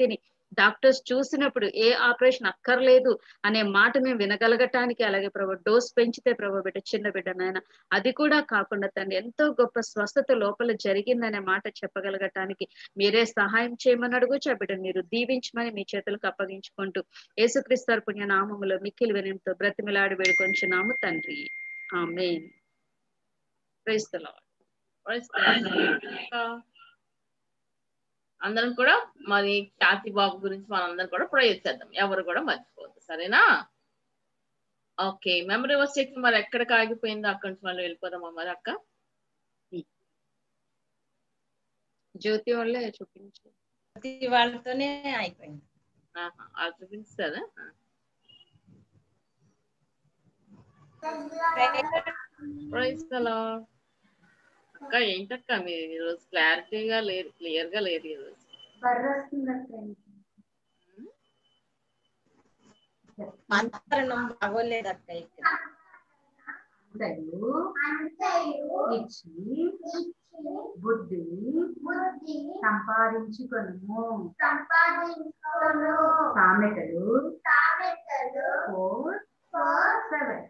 డాక్టర్స్ చూసినప్పుడు ఏ ఆపరేషన్ అక్కర్లేదు అనే మాట మేము వినగలగటానికి, అలాగే ప్రభు డోస్ పెంచితే ప్రభు బిడ్డ చిన్న బిడ్డ నాయన అది కూడా కాకుండా తండ్రి ఎంతో గొప్ప స్వస్థత లోపల జరిగిందనే మాట చెప్పగలగటానికి మీరే సహాయం చేయమని అడుగుచు. బిడ్డ మీరు దీవించమని మీ చేతులకు అప్పగించుకుంటూ యేసుక్రీస్తు పుణ్య నామములో మిక్కిలి వినయంతో బ్రతిమిలాడి వేడుకొంచున్నాము తండ్రి. ఆమేన్. Praise the Lord. అందరం కూడా మరి ఖ్యాతి బాబు గురించి మనందరం కూడా ప్రేయర్ చేద్దాం, ఎవరు కూడా మర్చిపోవద్దు, సరేనా? ఓకే, మెమరీ వర్స్ చెక్ మరి ఎక్కడికి ఆగిపోయిందో అక్కడి నుంచి మళ్ళీ వెళ్ళిపోదామా మరి అక్క? జ్యోతి వాళ్ళే చూపించు, వాళ్ళతోనే అయిపోయింది. వాళ్ళు చూపించారా? Praise the lord. అక్క ఏంటక్క మీరు ఈరోజు క్లారిటీగా లేదు, క్లియర్ గా లేదు ఈరోజు. వాతావరణం బాగోలేదక్క ఇక్కడ. బుద్ధి సంపాదించుకొనుము. సామెతలు 4:7.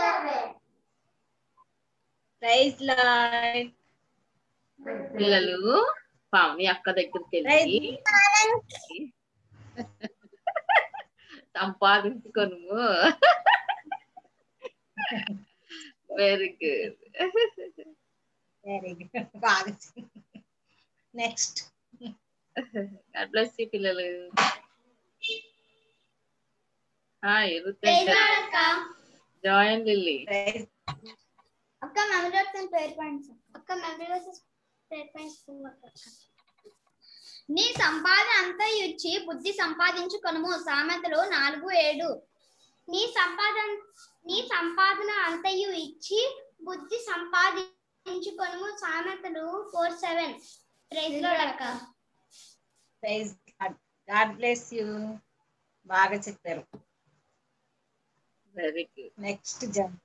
Praise Lord. పిల్లలు పావని అక్క దగ్గరికి వెళ్ళి సంపాదించుకొను. వెరీ గుడ్, వెరీ గుడ్, బాగా. నెక్స్ట్ గాడ్ బ్లెస్ యు పిల్లలు. Hi join Lily. అక్క మెమరీ వర్క్స్ ప్రేయర్ పాయింట్స్. అక్క మెమరీ వర్క్స్ ప్రేయర్ పాయింట్స్. నీ సంపాదన అంతా ఇచ్చి బుద్ధి సంపాదించుకొనుము. సామెతలు 4:7. నీ సంపాదన అంతయు ఇచ్చి బుద్ధి సంపాదించుకొనుము. సామెతలు 4:7. ప్రైజ్ లార్డ్ అక్క. Praise Lord. God bless you. బాగా చెప్పారు. Very good. నెక్స్ట్ జన్.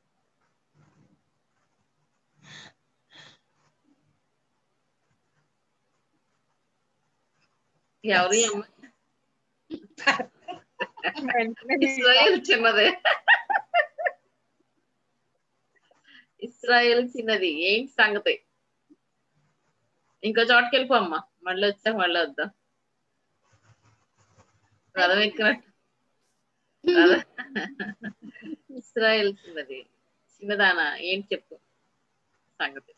ఎవరు ఇస్రాయేల్ చిన్నదే. ఇస్రాయేల్ చిన్నది ఏంటి సంగతి? ఇంకో చోటుకి వెళ్ళిపోమ్మా, మళ్ళీ వచ్చాక మళ్ళీ వద్దాం. రథం ఎక్కినట్టు ఇస్రాయేల్ చిన్నది, చిన్నదానా ఏంటి చెప్పు సంగతి?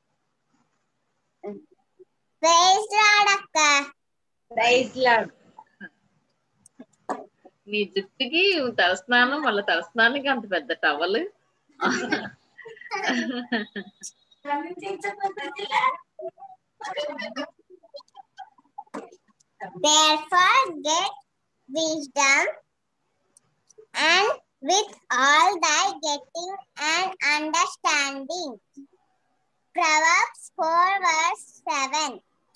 ప్రైజ్ లార్డ్ అక్క. Praise Lord. నీ జుట్టుకి తలస్నానం, మళ్ళీ తలస్నానానికి అంత పెద్ద towel. Therefore get wisdom, and with all thy getting and understanding. Proverbs 4:7.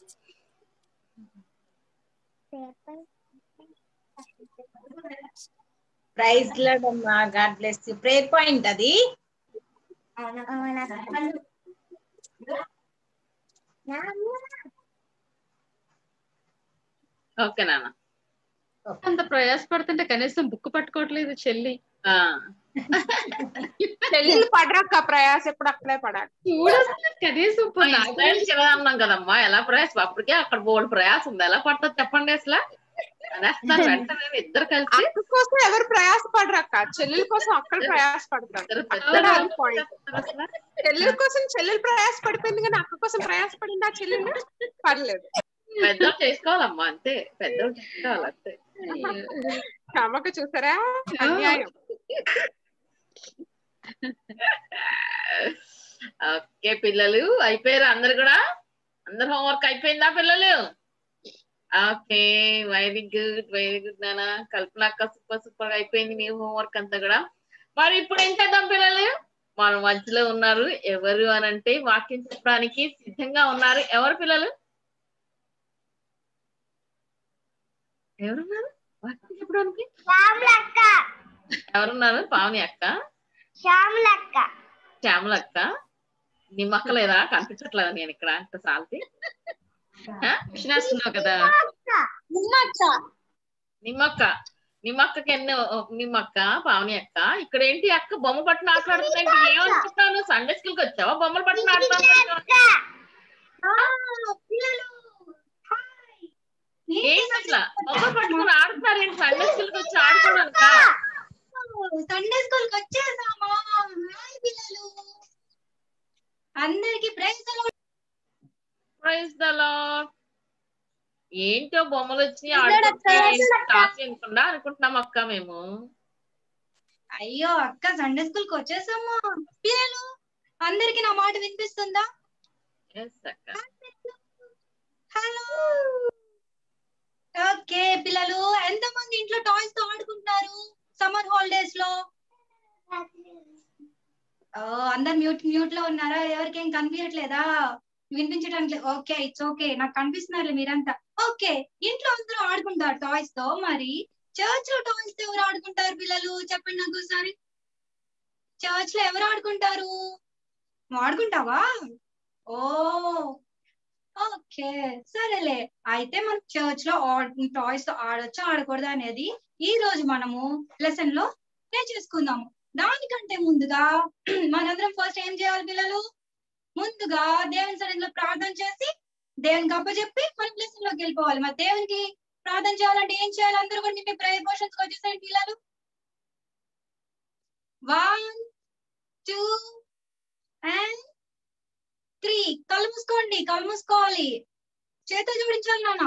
Praise Lord అమ్మా. God bless you. Prayer point అది. ఓకే నాన్న. అంత ప్రయాసపడుతుంటే కనీసం బుక్ పట్టుకోవట్లేదు చెల్లి. చెల్లెలు పడరక్క, ప్రయాస ఎప్పుడు అక్కడే పడాలి. చూడొచ్చు కనీసం చిన్నదన్నాం కదమ్మా, ఎలా ప్రయాస అప్పటికే అక్కడ బోల్డ్ ప్రయాస ఉంది, ఎలా పడుతుంది చెప్పండి అసలు. అనేస్తారు వెంటనే ఇద్దరు కలిసి. అక్క కోసం ఎవరు ప్రయాస పడరక్క, చెల్లెల కోసం అక్కడ ప్రయాస పడతారు. చెల్లెల కోసం చెల్లెలు ప్రయాస పడిపోయింది కానీ అక్క కోసం ప్రయాస పడింది ఆ చెల్లెలు పర్లేదు. పెద్దలు చేసుకోవాలమ్మా, అంతే పెద్దలు చేసుకోవాలి అంతే. అమ్మక చూసారా అన్యాయం. ఓకే పిల్లలు అయిపోయారు అందరు కూడా? అందరు హోంవర్క్ అయిపోయిందా పిల్లలు? Okay, very good very good నాన్న. కల్పన అక్క సూపర్ గా అయిపోయింది మీ హోంవర్క్ అంతా కూడా. మరి ఇప్పుడు ఏం చేద్దాం పిల్లలు? మన మధ్యలో ఉన్నారు ఎవరు అని అంటే వాక్యం చెప్పడానికి సిద్ధంగా ఉన్నారు. ఎవరు పిల్లలు? ఎవరున్నారు వాక్యం చెప్పడానికి? ఎవరున్నారు? పావని అక్క, శ్యామల అక్క. నీ మక్క లేదా? కనిపించట్లేదా నేను ఇక్కడ అంత సాల్తి? విషనేస్తున్నావు కదా. నిమ్మక్కకి ఎన్నో నిమ్మక్క పావని అక్క ఇక్కడ ఏంటి అక్క బొమ్మ పట్టున ఆటలాడుతున్నాయి ఏమనుకుంటాను సండే స్కూల్ కి వచ్చావా బొమ్మలు పట్టున ఏంటి అట్లా బొమ్మలు పట్టుకుని ఆడుతున్నారు ఏంటి సండే స్కూల్ కి వచ్చి ఆడుకోవడానికి సండే స్కూల్ కి వచ్చేసామా పిల్లలు అందరికి ప్రైజ్ ద లార్డ్ ఏంటో బొమ్మలు వచ్చి ఆడుకుంటున్నా అనుకుంటున్నాం అక్క మేము అయ్యో అక్క సండే స్కూల్ కి వచ్చేసామా పిల్లలు అందరికి నా మాట వినిపిస్తుందా హలో ఓకే పిల్లలు ఎంతమంది ఇంట్లో టాయ్స్ తో ఆడుకుంటున్నారు సమ్మర్ హాలిడేస్ లో అందరు మ్యూట్ లో ఉన్నారా ఎవరికేం కనిపించట్లేదా వినిపించడానికి ఓకే ఇట్స్ ఓకే నాకు కనిపిస్తున్నారు మీరంతా ఓకే ఇంట్లో అందరూ ఆడుకుంటారు టాయ్స్ తో మరి చర్చ్ లో టాయ్స్ తో ఎవరు ఆడుకుంటారు పిల్లలు చెప్పండి నాకు ఒకసారి చర్చ్ లో ఎవరు ఆడుకుంటారు ఆడుకుంటావా ఓ ఓకే సరేలే అయితే మనం చర్చ్ లో టాయ్స్ తో ఆడొచ్చు ఆడకూడదు అనేది ఈ రోజు మనము లెసన్ లో నేర్చేసుకుందాము దానికంటే ముందుగా మనందరం ఫస్ట్ ఏం చేయాలి పిల్లలు ముందుగా దేవుని సన్నిధిలో ప్రార్థన చేసి దేవునికి అప్పచెప్పి మనం లెసన్ లోకి వెళ్ళిపోవాలి మరి దేవునికి ప్రార్థన చేయాలంటే ఏం చేయాలి అందరూ కూడా మీ ప్రేయర్ పోర్షన్స్ వచ్చేసరికి పిల్లలు 1 2 and 3 కళ్ళు మూసుకోండి కళ్ళు మూసుకోవాలి చేతులు జోడించాలి నాన్న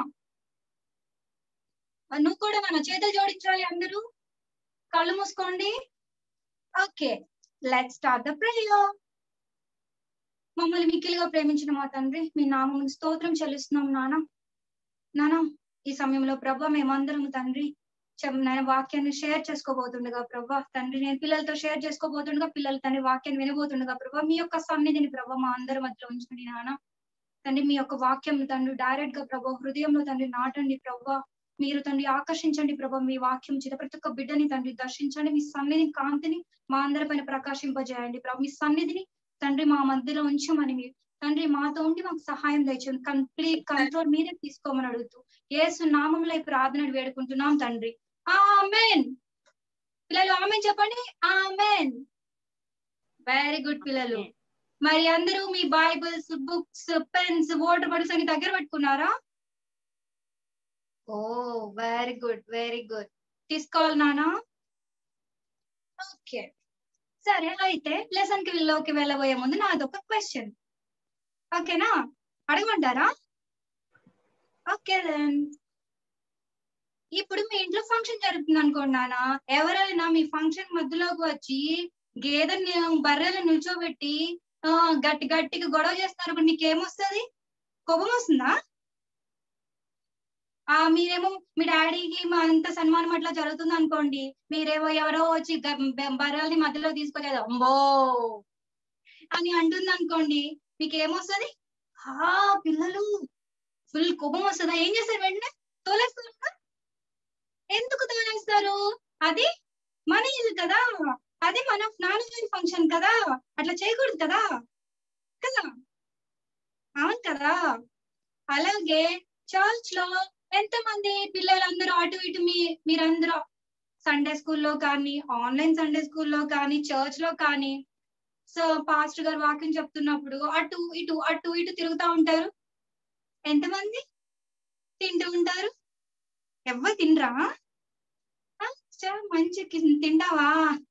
నువ్వు కూడా నాన్న చేతులు జోడించాలి అందరూ కళ్ళు మూసుకోండి okay let's start the prayer మమ్మల్ని మిక్కిలిగా ప్రేమించిన మా తండ్రి మీ నామం స్తోత్రం చెల్లిస్తున్నాం నాన్న ఈ సమయంలో ప్రభా మేమందరం తండ్రి నేను వాక్యాన్ని షేర్ చేసుకోబోతుండగా ప్రభా తండ్రి నేను పిల్లలతో షేర్ చేసుకోబోతుండగా పిల్లలు తండ్రి వాక్యాన్ని వినబోతుండగా ప్రభా మీ యొక్క సన్నిధిని ప్రభా మా అందరి మధ్యలో ఉంచండి నాన్న తండ్రి మీ యొక్క వాక్యం తండ్రి డైరెక్ట్ గా ప్రభా హృదయంలో తండ్రి నాటండి ప్రభా మీరు తండ్రి ఆకర్షించండి ప్రభా మీ వాక్యం చేత ప్రతి ఒక్క బిడ్డని తండ్రి దర్శించండి మీ సన్నిధిని కాంతిని మా అందరి పైన ప్రకాశింపజేయండి ప్రభా మీ సన్నిధిని తండ్రి మా మధ్యలో ఉంచమని మీరు తండ్రి మాతో ఉండి మాకు సహాయం దయచేయండి కంప్లీట్ కంట్రోల్ మీరే తీసుకోమని అడుగుతూ యేసు నామములో ఈ ప్రార్థన వేడుకుంటున్నాం తండ్రి ఆమేన్ పిల్లలు ఆమేన్ చెప్పండి ఆమేన్ వెరీ గుడ్ పిల్లలు మరి అందరూ మీ Bibles books pens water bottles అన్ని దగ్గర పెట్టుకున్నారా ఓ వెరీ గుడ్ తీసుకోవాలి నానా ఓకే సరే అయితే లెసన్ కి లోకి వెళ్ళబోయే ముందు నాదొక క్వశ్చన్ ఓకేనా అడగమంటారా ఓకే దెన్ ఇప్పుడు మీ ఇంట్లో ఫంక్షన్ జరుగుతుంది అనుకోండి నాన్న ఎవరైనా మీ ఫంక్షన్ మధ్యలోకి వచ్చి గేదెని బర్రెలు నిల్చోబెట్టి గట్టిగా గొడవ చేస్తున్నారు నీకేమొస్తుంది కోపం వస్తుందా మీరేమో మీ డాడీకి మా అంత సన్మానం అట్లా జరుగుతుంది అనుకోండి మీరేమో ఎవరో వచ్చి బర్రెల్ని మధ్యలో తీసుకొచ్చేది అంబో అని అంటుంది అనుకోండి మీకేమొస్తుంది పిల్లలు ఫుల్ కోపం వస్తుందా ఏం చేస్తారు వెంటనే తోలేస్తారు కదా ఎందుకు తోలేస్తారు అది మన ఇల్లు కదా అది మన నాన్నగారి ఫంక్షన్ కదా అట్లా చేయకూడదు కదా అవును కదా అలాగే చర్చ్ లో ఎంతమంది పిల్లలందరూ అటు ఇటు మీరందరూ సండే స్కూల్లో కానీ ఆన్లైన్ సండే స్కూల్లో కానీ చర్చ్ లో కానీ సో పాస్టర్ గారు వాక్యం చెప్తున్నప్పుడు అటు ఇటు తిరుగుతూ ఉంటారు ఎంతమంది తింటూ ఉంటారు ఎవరు తినరా మంచి తింటావా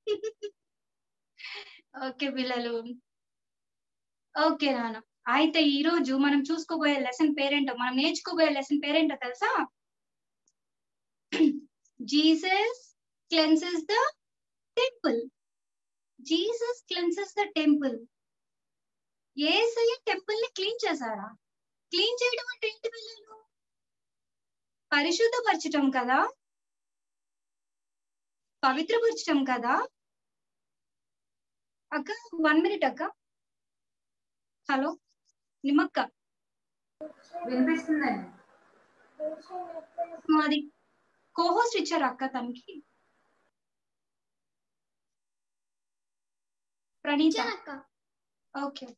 ఓకే పిల్లలు ఓకే నాన్న అయితే ఈ రోజు మనం చూసుకోబోయే లెసన్ పేరేంటో మనం నేర్చుకోబోయే లెసన్ పేరేంటో తెలుసా Jesus cleanses the temple Jesus cleanses the temple యేసయ్య టెంపుల్ ని క్లీన్ చేశారా క్లీన్ చేయడం అంటే ఏంటి పిల్లలు పరిశుద్ధపరచటం కదా పవిత్రపరచటం కదా అక్క 1 minute అక్క హలో నిమ్మక్క వినిపిస్తుందండి మాది కోహోస్ట్ ఇచ్చారు అక్క తనకి ప్రణీత ఓకే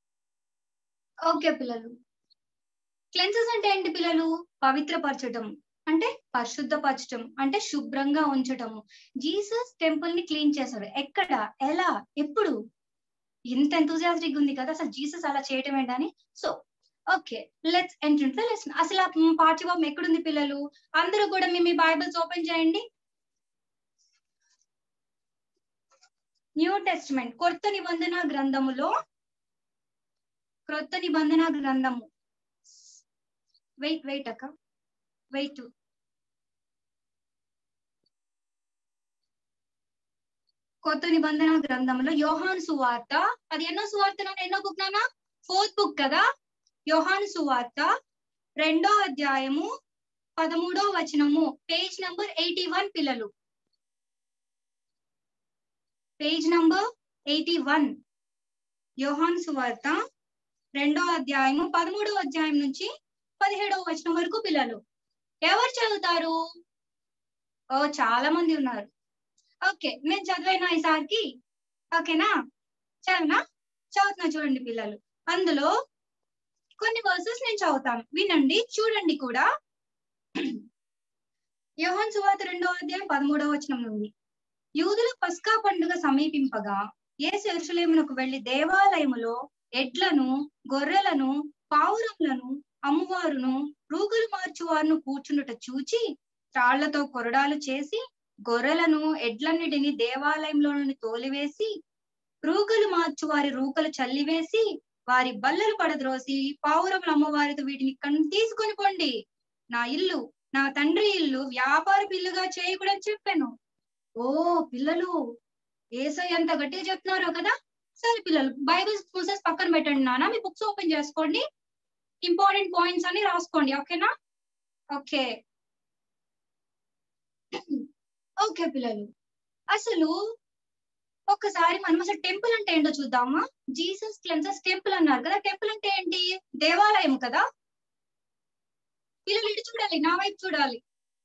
ఓకే పిల్లలు క్లెన్సెస్ అంటే ఏంటి పిల్లలు పవిత్రపరచటం అంటే పరిశుద్ధపరచటం, అంటే శుభ్రంగా ఉంచటము. జీసస్ టెంపుల్ ని క్లీన్ చేశాడు. ఎక్కడ, ఎలా, ఎప్పుడు? ఇంత ఎంతూజియాస్టిక్ ఉంది కదా అసలు జీసస్ అలా చేయటం ఏంటని. So okay, let's enter into the lesson. అసలు ఆ పాఠ్యభాగం ఎక్కడుంది పిల్లలు? అందరూ కూడా మీ బైబిల్స్ ఓపెన్ చేయండి. న్యూ టెస్టిమెంట్, కొత్త నిబంధన గ్రంథములో, క్రొత్త నిబంధన గ్రంథము. వెయిట్ అక్క, వెయిట్. కొత్త నిబంధన గ్రంథంలో యోహాను సువార్త, అది ఎన్నో సువార్త? ఎన్నో బుక్ నానా? 4th బుక్ కదా. యోహాను సువార్త 2వ అధ్యాయము 13వ వచనము, పేజ్ నంబర్ 81 పిల్లలు. Page number 81. యోహాను సువార్త 2వ అధ్యాయము 13వ అధ్యాయం నుంచి 17వ వచనం వరకు పిల్లలు. ఎవరు చదువుతారు? ఓ చాలా మంది ఉన్నారు. ఓకే, నేను చదివేనా ఈసారికి? ఓకేనా? చదువుతున్నా చూడండి పిల్లలు. అందులో కొన్ని వర్సెస్ నేను చదువుతాను, వినండి, చూడండి కూడా. యోహాను సువార్త 2వ అధ్యాయం 13వ వచనం నుండి. యూదుల పస్కా పండుగ సమీపింపగా యేసు యెరూషలేమునకు వెళ్లి దేవాలయములో ఎడ్లను, గొర్రెలను, పావురములను అమ్మువారును, రూగులు మార్చువారును కూర్చుండుట చూచి తాళ్లతో కొరడాలు చేసి గొర్రెలను, ఎడ్లన్నిటిని దేవాలయంలో నుండి తోలివేసి రూకలు మార్చు వారి రూకలు చల్లివేసి వారి బల్లలు పడద్రోసి పావురముల అమ్మవారితో వీటిని తీసుకొని పోండి, నా ఇల్లు నా తండ్రి ఇల్లు వ్యాపారపు ఇల్లుగా చేయకూడని చెప్పాను. ఓ పిల్లలు, యేసయ్య ఎంత గట్టిగా చెప్తున్నారో కదా. సరే పిల్లలు, బైబిల్స్ చూసేసి పక్కన పెట్టండి నాన్న, మీ బుక్స్ ఓపెన్ చేసుకోండి, ఇంపార్టెంట్ పాయింట్స్ అని రాసుకోండి. ఓకేనా? ఓకే ఓకే పిల్లలు, అసలు ఒక్కసారి మనం అసలు టెంపుల్ అంటే ఏంటో చూద్దామా. జీసస్ క్లెన్సెస్ టెంపుల్ అన్నారు కదా. టెంపుల్ అంటే ఏంటి? దేవాలయం కదా. పిల్లలు ఇటు చూడాలి, నా వైపు చూడాలి.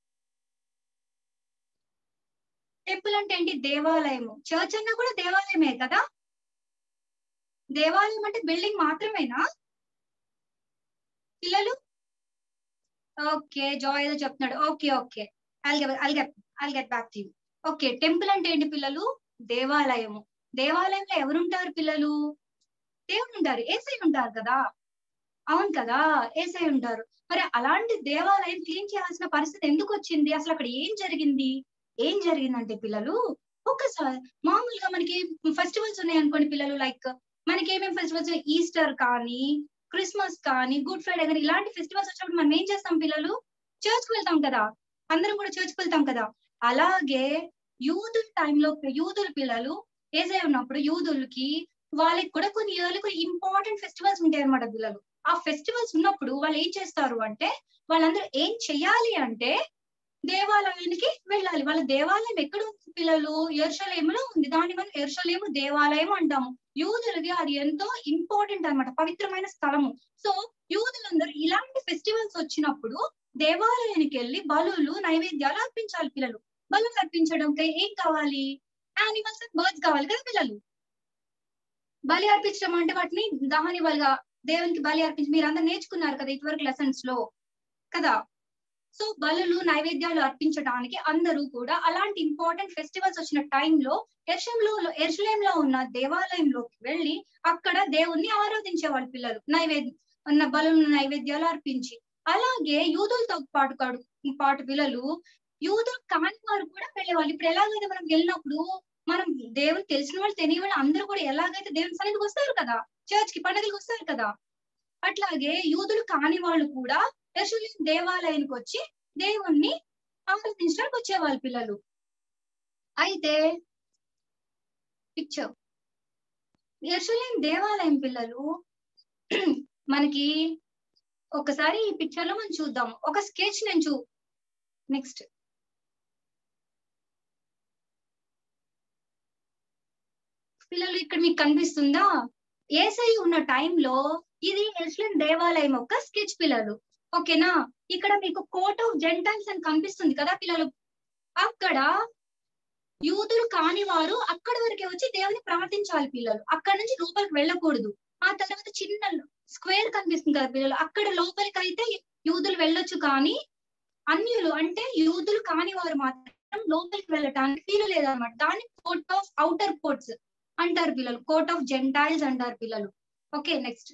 టెంపుల్ అంటే ఏంటి? దేవాలయము. చర్చ్ అన్నా కూడా దేవాలయమే కదా. దేవాలయం అంటే బిల్డింగ్ మాత్రమేనా పిల్లలు? ఓకే, జాయ్ ఏదో చెప్తున్నాడు. Okay I'll get back to you. Okay, temple అంటే ఏంటి పిల్లలు? దేవాలయము. దేవాలయంలో ఎవరుంటారు పిల్లలు? దేవుడు ఉంటారు, యేసయ్య ఉంటారు కదా. అవును కదా, యేసయ్య ఉంటారు. మరి అలాంటి దేవాలయం క్లీన్ చేయాల్సిన పరిస్థితి ఎందుకు వచ్చింది? అసలు అక్కడ ఏం జరిగిందంటే పిల్లలు, ఒక్కసారి మామూలుగా మనకి ఫెస్టివల్స్ ఉన్నాయి అనుకోండి పిల్లలు. లైక్ మనకి ఏమేమి ఫెస్టివల్స్, ఈస్టర్ కానీ, క్రిస్మస్ కానీ, గుడ్ ఫ్రైడే కానీ, ఇలాంటి ఫెస్టివల్స్ వచ్చినప్పుడు మనం ఏం చేస్తాం పిల్లలు? చర్చ్కి వెళ్తాం కదా. అందరం కూడా చర్చ్కి వెళ్తాం కదా. అలాగే యూదుల టైంలో యూదుల పిల్లలు యేసయ్య ఉన్నప్పుడు యూదులకి వాళ్ళకి కూడా కొన్ని ఇంపార్టెంట్ ఫెస్టివల్స్ ఉంటాయి అన్నమాట పిల్లలు. ఆ ఫెస్టివల్స్ ఉన్నప్పుడు వాళ్ళు ఏం చేస్తారు అంటే, వాళ్ళందరూ ఏం చెయ్యాలి అంటే దేవాలయానికి వెళ్ళాలి. వాళ్ళ దేవాలయం ఎక్కడ ఉంది పిల్లలు? యెరూషలేములో ఉంది. దాన్ని మనం యెరూషలేము దేవాలయం అంటాము. యూదులకి అది ఎంతో ఇంపార్టెంట్ అన్నమాట, పవిత్రమైన స్థలము. సో యూదులందరూ ఇలాంటి ఫెస్టివల్స్ వచ్చినప్పుడు దేవాలయానికి వెళ్ళి బలులు, నైవేద్యాలు అర్పించాలి పిల్లలు. బలులు అర్పించడంకి ఏం కావాలి? యానిమల్స్ అండ్ బర్డ్స్ కావాలి కదా పిల్లలు. బలి అర్పించడం అంటే వాటిని దహన బలిగా దేవునికి బలి అర్పించి మీరందరూ నేర్చుకున్నారు కదా ఇదివరకు లెసన్స్ లో కదా. సో బలులు, నైవేద్యాలు అర్పించడానికి అందరూ కూడా అలాంటి ఇంపార్టెంట్ ఫెస్టివల్స్ వచ్చిన టైంలో యెరూషలేములో ఉన్న దేవాలయంలోకి వెళ్ళి అక్కడ దేవుణ్ణి ఆరాధించేవాళ్ళు పిల్లలు, బలులు, నైవేద్యాలు అర్పించి. అలాగే యూదులతో పాటు పిల్లలు, యూదులు కాని వారు కూడా వెళ్ళేవాళ్ళు. ఇప్పుడు ఎలాగైతే మనం వెళ్ళినప్పుడు మనం దేవుని తెలిసిన వాళ్ళు, తెలియని వాళ్ళు అందరూ కూడా ఎలాగైతే దేవుని సన్నిధికి వస్తారు కదా, చర్చ్ కి పండుగలకు వస్తారు కదా, అట్లాగే యూదులు కాని వాళ్ళు కూడా యెరూషలేము దేవాలయానికి వచ్చి దేవుణ్ణి ఆరాధించడానికి వచ్చేవాళ్ళు పిల్లలు. అయితే పిక్చర్ యెరూషలేము దేవాలయం పిల్లలు మనకి ఒకసారి ఈ పిక్చర్ లో మనం చూద్దాం. ఒక స్కెచ్ నేను నెక్స్ట్ పిల్లలు ఇక్కడ మీకు కనిపిస్తుందా? యేసయ్య ఉన్న టైంలో ఇది యెరూషలేము దేవాలయం ఒక స్కెచ్ పిల్లలు. ఓకేనా? ఇక్కడ మీకు కోర్ట్ ఆఫ్ జెంటైల్స్ అని కనిపిస్తుంది కదా పిల్లలు. అక్కడ యూదులు కాని వారు అక్కడి వరకే వచ్చి దేవుని ప్రార్థించాలి పిల్లలు. అక్కడ నుంచి లోపలికి వెళ్ళకూడదు. ఆ తర్వాత చిన్న స్క్వేర్ కనిపిస్తుంది కదా పిల్లలు, అక్కడ లోపలికి అయితే యూదులు వెళ్ళొచ్చు, కానీ అన్యులు అంటే యూదులు కాని వారు మాత్రం లోపలికి వెళ్ళటానికి వీలు లేదన్నమాట. దాన్ని కోర్ట్ ఆఫ్ అవుటర్ కోర్ట్స్ అంటారు పిల్లలు, కోర్ట్ ఆఫ్ జెంటైల్స్ అంటారు పిల్లలు. Okay next.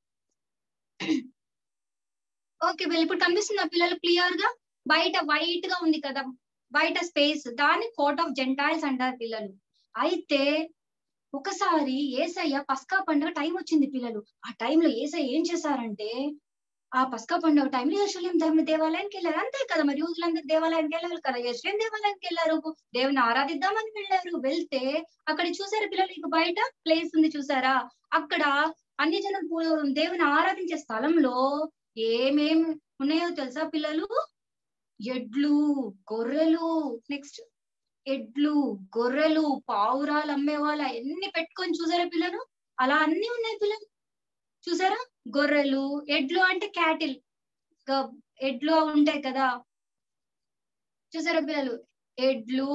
ఓకే పిల్లలు ఇప్పుడు కనిపిస్తుందా పిల్లలు క్లియర్ గా? బయట వైట్ గా ఉంది కదా బయట స్పేస్, దాన్ని కోర్ట్ ఆఫ్ జెంటైల్స్ అంటారు పిల్లలు. అయితే ఒకసారి యేసయ్య పస్కా పండుగ టైం వచ్చింది పిల్లలు. ఆ టైంలో యేసయ్య ఏం చేశారంటే ఆ పస్కా పండుగ టైంలో యెరూషలేం దేవాలయానికి వెళ్ళారు. అంతే కదా, మరి యూదులందరూ దేవాలయానికి వెళ్ళారు కదా, యెరూషలేం దేవాలయానికి వెళ్ళారు, దేవుని ఆరాధిద్దామని వెళ్ళారు. వెళ్తే అక్కడ చూసారు పిల్లలు, ఇక బయట ప్లేస్ ఉంది చూసారా, అక్కడ అన్ని జనం దేవుని ఆరాధించే స్థలంలో ఏమేమి ఉన్నాయో తెలుసా పిల్లలు? ఎడ్లు, గొర్రెలు, నెక్స్ట్ ఎడ్లు, గొర్రెలు, పావురాలు అమ్మేవాళ్ళు ఎన్ని పెట్టుకొని చూసారా పిల్లలు? అలా అన్ని ఉన్నాయి పిల్లలు. చూసారా, గొర్రెలు, ఎడ్లు అంటే క్యాటిల్, ఎడ్లు ఉంటాయి కదా, చూసారా పిల్లలు? ఎడ్లు,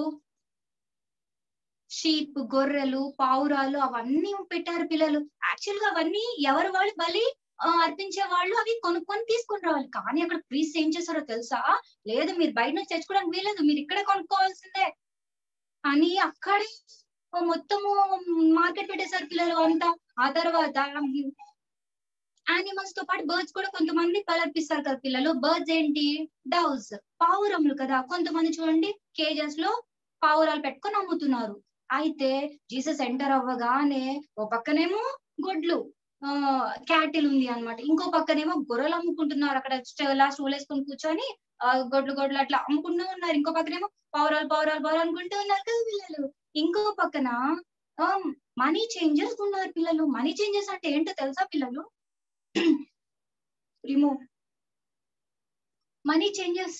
షీప్, గొర్రెలు, పావురాలు అవన్నీ పెట్టారు పిల్లలు. యాక్చువల్ గా అవన్నీ ఎవరు వాళ్ళు బలి అర్పించే వాళ్ళు అవి కొనుక్కొని తీసుకుని రావాలి. కానీ అక్కడ ప్రీస్ట్ ఏం చేశారో తెలుసా? లేదు మీరు బయట నుంచి తెచ్చుకోవడానికి వీలేదు, మీరు ఇక్కడే కొనుక్కోవాల్సిందే అని అక్కడే మొత్తము మార్కెట్ పెట్టేశారు పిల్లలు అంతా. ఆ తర్వాత యానిమల్స్ తో పాటు బర్డ్స్ కూడా కొంతమంది బలర్పిస్తారు కదా పిల్లలు. బర్డ్స్ ఏంటి? డౌస్, పావురములు కదా. కొంతమంది చూడండి కేజెస్ లో పావురాలు పెట్టుకొని అమ్ముతున్నారు. అయితే జీసస్ ఎంటర్ అవ్వగానే ఓ పక్కనేమో గొడ్లు క్యాటిల్ ఉంది అన్నమాట, ఇంకో పక్కనేమో గొర్రెలు అమ్ముకుంటున్నారు. అక్కడ స్టూల్ వేసుకొని కూర్చొని గొడ్లు అట్లా అమ్ముకుంటూ ఉన్నారు. ఇంకో పక్కనేమో పావురాలు అనుకుంటూ ఉన్నారు కదా పిల్లలు. ఇంకో పక్కన మనీ చేంజర్స్ ఉన్నారు పిల్లలు. మనీ చేంజర్స్ అంటే ఏంటో తెలుసా పిల్లలు? రిమూవ్ మనీ చేంజెస్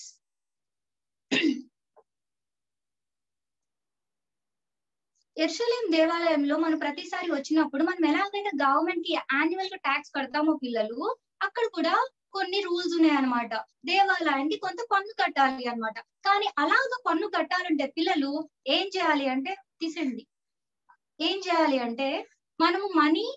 యెరూషలేం దేవాలయంలో మనం ప్రతిసారి వచ్చినప్పుడు మనం ఎలాగైతే గవర్నమెంట్ కి యాన్యువల్ గా ట్యాక్స్ కడతామో పిల్లలు, అక్కడ కూడా కొన్ని రూల్స్ ఉన్నాయి అన్నమాట. దేవాలయానికి కొంత పన్ను కట్టాలి అన్నమాట. కానీ అలాగా పన్ను కట్టాలంటే పిల్లలు ఏం చేయాలి అంటే, తీసేయండి, ఏం చేయాలి అంటే మనము మనీ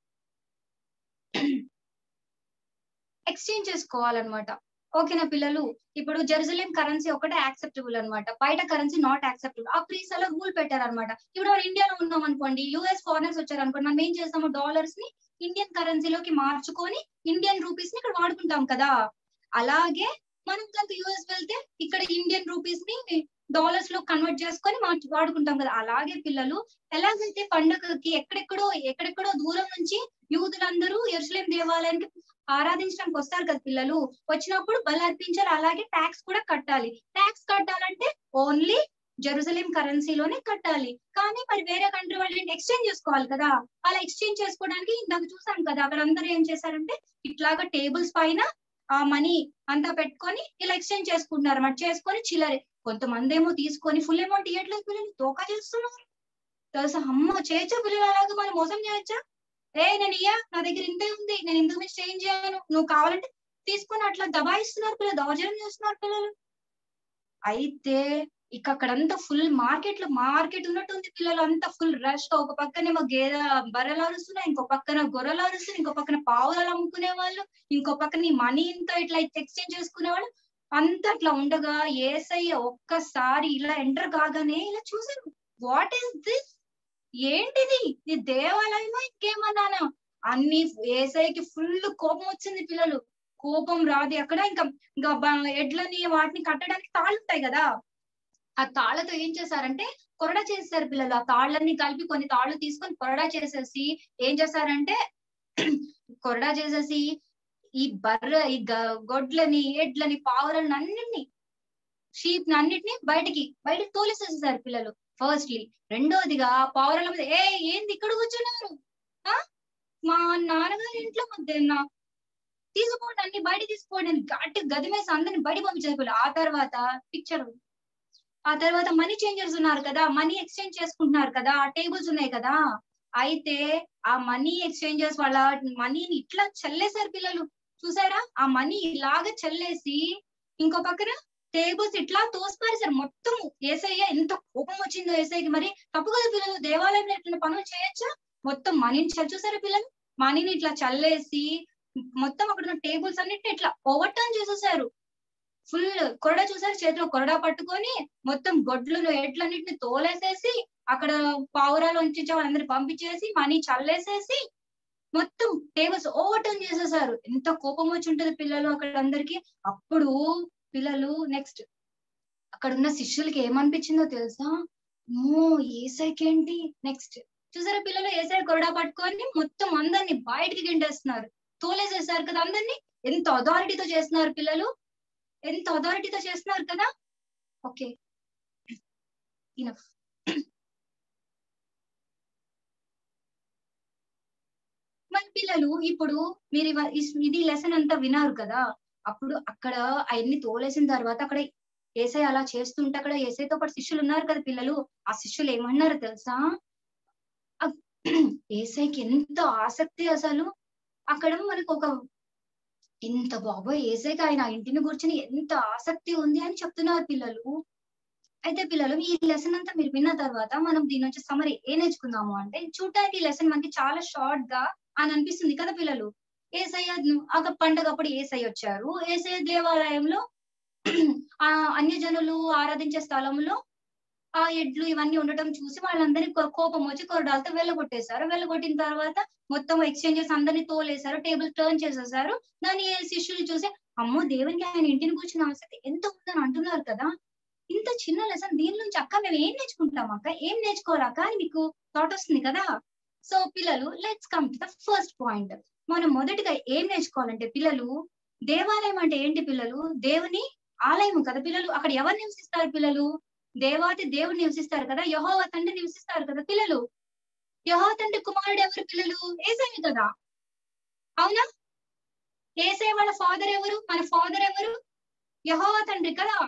ఎక్స్చేంజ్ చేసుకోవాలన్నమాట. ఓకేనా పిల్లలు? ఇప్పుడు జెరూసలేం కరెన్సీ ఒకటే యాక్సెప్టబుల్ అన్నమాట, బయట కరెన్సీ నాట్ యాక్సెప్టబుల్. ఆ ప్రీస్ అలా రూల్ పెట్టారనమాట. ఇప్పుడు మనం ఇండియాలో ఉన్నాం అనుకోండి, యూఎస్ ఫారినర్స్ వచ్చారు అనుకోండి, మనం ఏం చేస్తాము, డాలర్స్ ని ఇండియన్ కరెన్సీలోకి మార్చుకొని ఇండియన్ రూపీస్ ని ఇక్కడ వాడుకుంటాం కదా. అలాగే మనం కనుక యూఎస్ వెళ్తే ఇక్కడ ఇండియన్ రూపీస్ ని డాలర్స్ లో కన్వర్ట్ చేసుకొని వాడుకుంటాం కదా. అలాగే పిల్లలు ఎలాగైతే పండుగకి ఎక్కడెక్కడో దూరం నుంచి యూదులందరూ యెరూషలేం దేవాలయానికి ఆరాధించడానికి వస్తారు కదా పిల్లలు. వచ్చినప్పుడు బలి అర్పించాలి, అలాగే ట్యాక్స్ కూడా కట్టాలి. ట్యాక్స్ కట్టాలంటే ఓన్లీ జెరూసలేం కరెన్సీలోనే కట్టాలి. కానీ మరి వేరే కంట్రీ వాళ్ళు ఎక్స్చేంజ్ చేసుకోవాలి కదా. అలా ఎక్స్చేంజ్ చేసుకోవడానికి ఇందాక చూసాం కదా, అక్కడ అందరూ ఏం చేశారంటే ఇట్లాగా టేబుల్స్ పైన ఆ మనీ అంతా పెట్టుకొని ఇలా ఎక్స్చేంజ్ చేసుకుంటున్నారు అన్నమాట. చేసుకొని చిల్లరే, కొంతమంది ఏమో తీసుకొని ఫుల్ అమౌంట్ ఇవ్వట్లేదు పిల్లలు, తోకా చేస్తున్నారు తెలుసా. అమ్మ చేయొచ్చా పిల్లలు అలాగా? మనం మోసం చేయొచ్చా? నేను నా దగ్గర ఇంతే ఉంది, నేను ఇంతకు మించి చేంజ్ చేయను, నువ్వు కావాలంటే తీసుకొని అట్లా దబాయిస్తున్నారు పిల్లలు, దౌర్జన్యం చేస్తున్నారు పిల్లలు. అయితే ఇక అక్కడంతా ఫుల్ మార్కెట్ ఉన్నట్టుంది పిల్లలు, అంతా ఫుల్ రష్. ఒక పక్కనేమో బర్రెలు అరుస్తున్నాయి, ఇంకో పక్కన గొర్రెలు అరుస్తున్నాయి, ఇంకో పక్కన పావురాలు అమ్ముకునే వాళ్ళు, ఇంకో పక్కన మనీ ఇంత ఇట్లా ఎక్స్చేంజ్ చేసుకునే వాళ్ళు. అంతా అట్లా ఉండగా యేసయ్య ఒక్కసారి ఇలా ఎంటర్ కాగానే ఇలా చూసారు, వాట్ ఈస్ దిస్, ఏంటిది, ఇది దేవాలయమా ఇంకేమన్నానా? అన్ని యేసయ్యకి ఫుల్ కోపం వచ్చింది పిల్లలు. కోపం రాదు అక్కడ. ఇంకా ఎడ్లని వాటిని కట్టడానికి తాళ్ళు ఉంటాయి కదా, ఆ తాళ్లతో ఏం చేశారంటే కొరడా చేశారు పిల్లలు. ఆ తాళ్ళన్ని కలిపి కొన్ని తాళ్ళు తీసుకొని కొరడా చేసేసి ఏం చేశారంటే కొరడా చేసేసి ఈ గొడ్లని, ఎడ్లని, పావులని అన్నిటిని, షీప్ ని అన్నిటిని బయటికి తోలేసేసారు పిల్లలు ఫస్ట్లీ. రెండోదిగా పావురాల మీద ఏంది ఇక్కడ కూర్చున్నారు, మా నాన్నగారి ఇంట్లో మధ్య తీసుకోండి, అన్ని బయట తీసుకోండి అని గట్టి గదిమేసి అందరిని బయట పంపించారు. ఆ తర్వాత మనీ చేంజర్స్ ఉన్నారు కదా, మనీ ఎక్స్చేంజ్ చేసుకుంటున్నారు కదా, ఆ టేబుల్స్ ఉన్నాయి కదా. అయితే ఆ మనీ ఎక్స్చేంజర్స్ వాళ్ళ మనీని ఇట్లా చల్లేశారు పిల్లలు. చూసారా, ఆ మనీ ఇలాగా చల్లేసి ఇంకో పక్కన టేబుల్స్ ఇట్లా తోసిపారేశారు మొత్తం. యేసయ్య ఎంత కోపం వచ్చిందో యేసయ్యకి. మరి తప్పు కదా పిల్లలు, దేవాలయంలో ఇట్లా పనులు చేయొచ్చా? మొత్తం మనీని చూసారా పిల్లలు, మనీని ఇట్లా చల్లేసి మొత్తం అక్కడ ఉన్న టేబుల్స్ అన్నిటిని ఇట్లా ఓవర్ టర్న్ చేసేసారు. ఫుల్ కొరడా చూసారు, చేతిలో కొరడా పట్టుకొని మొత్తం గొడ్లను ఎడ్లన్నిటిని తోలేసేసి అక్కడ పావురాలు ఉంచి వాళ్ళందరినీ పంపించేసి మనీ చల్లేసేసి మొత్తం టేబుల్స్ ఓవర్టర్న్ చేసేసారు. ఎంత కోపం వచ్చి ఉంటది పిల్లలు అక్కడ అందరికి. అప్పుడు పిల్లలు నెక్స్ట్ అక్కడ ఉన్న శిష్యులకి ఏమనిపించిందో తెలుసా? ఏసైకి ఏంటి నెక్స్ట్ చూసారా పిల్లలు, ఏసై కొరడా పట్టుకొని మొత్తం అందరినీ బయటికి గెంటేస్తున్నారు, తోలేసేసారు కదా అందరినీ. ఎంత అథారిటీతో చేస్తున్నారు పిల్లలు, ఎంత అథారిటీతో చేస్తున్నారు కదా. Okay enough. మన పిల్లలు ఇప్పుడు మీరు ఇది లెసన్ అంతా విన్నారు కదా. అప్పుడు అక్కడ అవన్నీ తోలేసిన తర్వాత అక్కడ ఏసై అలా చేస్తుంటే అక్కడ ఏసైతో పాటు శిష్యులు ఉన్నారు కదా పిల్లలు. ఆ శిష్యులు ఏమన్నారు తెలుసా? ఏసైకి ఎంత ఆసక్తి అసలు. అక్కడ మనకు ఒక ఇంత బాబోయ్ ఏసైకి ఆయన ఇంటిని కూర్చుని ఎంత ఆసక్తి ఉంది అని చెప్తున్నారు పిల్లలు. అయితే పిల్లలు ఈ లెసన్ అంతా మీరు విన్న తర్వాత మనం దీని నుంచి సమరీ ఏం నేర్చుకుందాము అంటే, చూడటానికి ఈ లెసన్ మనకి చాలా షార్ట్ గా అని అనిపిస్తుంది కదా పిల్లలు. ఏసయ్య ఒక పండగ అప్పుడు ఏసయ్య వచ్చారు. ఏసయ్య దేవాలయంలో ఆ అన్యజనులు ఆరాధించే స్థలంలో ఆ ఎడ్లు ఇవన్నీ ఉండటం చూసి వాళ్ళందరినీ కోపం వచ్చి కొరడాలతో వెళ్ళగొట్టేశారు. వెళ్ళగొట్టిన తర్వాత మొత్తం ఎక్స్చేంజెస్ అందరినీ తోలేశారు, టేబుల్ టర్న్ చేసేసారు. దాన్ని శిష్యులు చూసి అమ్మో దేవునికి ఆయన ఇంటిని కూర్చున్న ఆసక్తి ఎంత ఉందని అంటున్నారు కదా. ఇంత చిన్న లెసన్ దీని నుంచి అక్క మేము ఏం నేర్చుకుంటాం అక్క, ఏం నేర్చుకోవాలక్క అని మీకు థాట్ వస్తుంది కదా. సో పిల్లలు let's come to the first point. మనం మొదటిగా ఏం నేర్చుకోవాలంటే పిల్లలు, దేవాలయం అంటే ఏంటి పిల్లలు? దేవుని ఆలయం కదా పిల్లలు. అక్కడ ఎవరు నివసిస్తారు పిల్లలు? దేవాతి దేవుడు నివసిస్తారు కదా, యెహోవా తండ్రి నివసిస్తారు కదా పిల్లలు. యెహోవా తండ్రి కుమారుడు ఎవరు పిల్లలు? యేసయ్య కదా, అవునా? యేసయ్య వాళ్ళ ఫాదర్ ఎవరు? మన ఫాదర్ ఎవరు? యెహోవా తండ్రి కదా.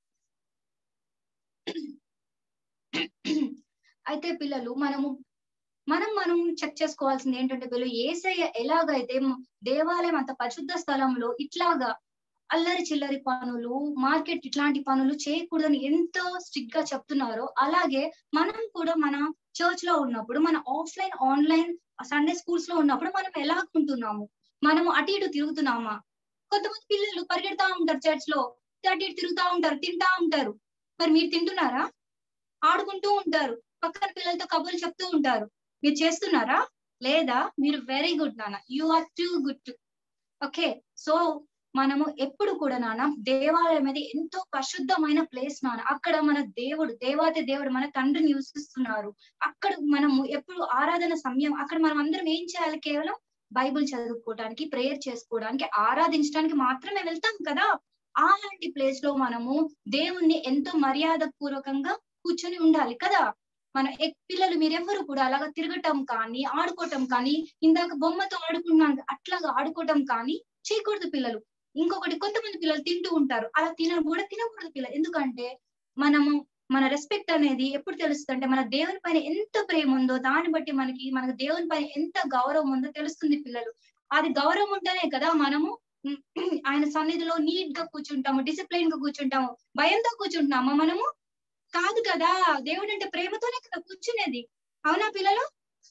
అయితే పిల్లలు మనం చెక్ చేసుకోవాల్సింది ఏంటంటే పిల్లలు, యేసయ్య ఎలాగైతే దేవాలయం అంత పరిశుద్ధ స్థలంలో ఇట్లాగా అల్లరి చిల్లరి పనులు, మార్కెట్ ఇట్లాంటి పనులు చేయకూడదని ఎంతో స్ట్రిక్ట్ గా చెప్తున్నారో, అలాగే మనం కూడా మన చర్చ్ లో ఉన్నప్పుడు, మన ఆఫ్లైన్ ఆన్లైన్ సండే స్కూల్స్ లో ఉన్నప్పుడు మనం ఎలా ఉంటున్నాము? మనము అటు ఇటు తిరుగుతున్నామా? కొంతమంది పిల్లలు పరిగెడతా ఉంటారు చర్చ్ లో, అటు ఇటు తిరుగుతా ఉంటారు, తింటా ఉంటారు. మరి మీరు తింటున్నారా? ఆడుకుంటూ ఉంటారు, పక్కన పిల్లలతో కబుర్లు చెప్తూ ఉంటారు. మీరు చేస్తున్నారా? లేదా? మీరు వెరీ గుడ్ నాన్న, you are too good. Okay, so మనము ఎప్పుడు కూడా నాన్న దేవాలయం అనేది ఎంతో పరిశుద్ధమైన ప్లేస్ నాన్న. అక్కడ మన దేవుడు, దేవాతి దేవుడు మన తండ్రి నివసిస్తున్నారు. అక్కడ మనము ఎప్పుడు ఆరాధన సమయం అక్కడ మనం అందరం ఏం చేయాలి? కేవలం బైబిల్ చదువుకోవడానికి, ప్రేయర్ చేసుకోవడానికి, ఆరాధించడానికి మాత్రమే వెళ్తాం కదా. అలాంటి ప్లేస్ లో మనము దేవుణ్ణి ఎంతో మర్యాద పూర్వకంగా కూర్చొని ఉండాలి కదా. మన పిల్లలు మీరెవ్వరు కూడా అలాగా తిరగటం కానీ, ఆడుకోవటం కానీ, ఇందాక బొమ్మతో ఆడుకున్నాం అట్లాగా ఆడుకోవటం కానీ చేయకూడదు పిల్లలు. ఇంకొకటి, కొంతమంది పిల్లలు తింటూ ఉంటారు, అలా తినకూడదు పిల్లలు. ఎందుకంటే మన రెస్పెక్ట్ అనేది ఎప్పుడు తెలుస్తుంది అంటే, మన దేవుని పైన ఎంత ప్రేమ ఉందో దాన్ని బట్టి మనకు దేవుని పైన ఎంత గౌరవం ఉందో తెలుస్తుంది పిల్లలు. అది గౌరవం ఉంటేనే కదా మనము ఆయన సన్నిధిలో నీట్ గా కూర్చుంటాము, డిసిప్లైన్ గా కూర్చుంటాము. భయంతో కూర్చుంటున్నామా మనము? కాదు కదా. దేవుడు అంటే ప్రేమతోనే కదా కూర్చునేది, అవునా పిల్లలు?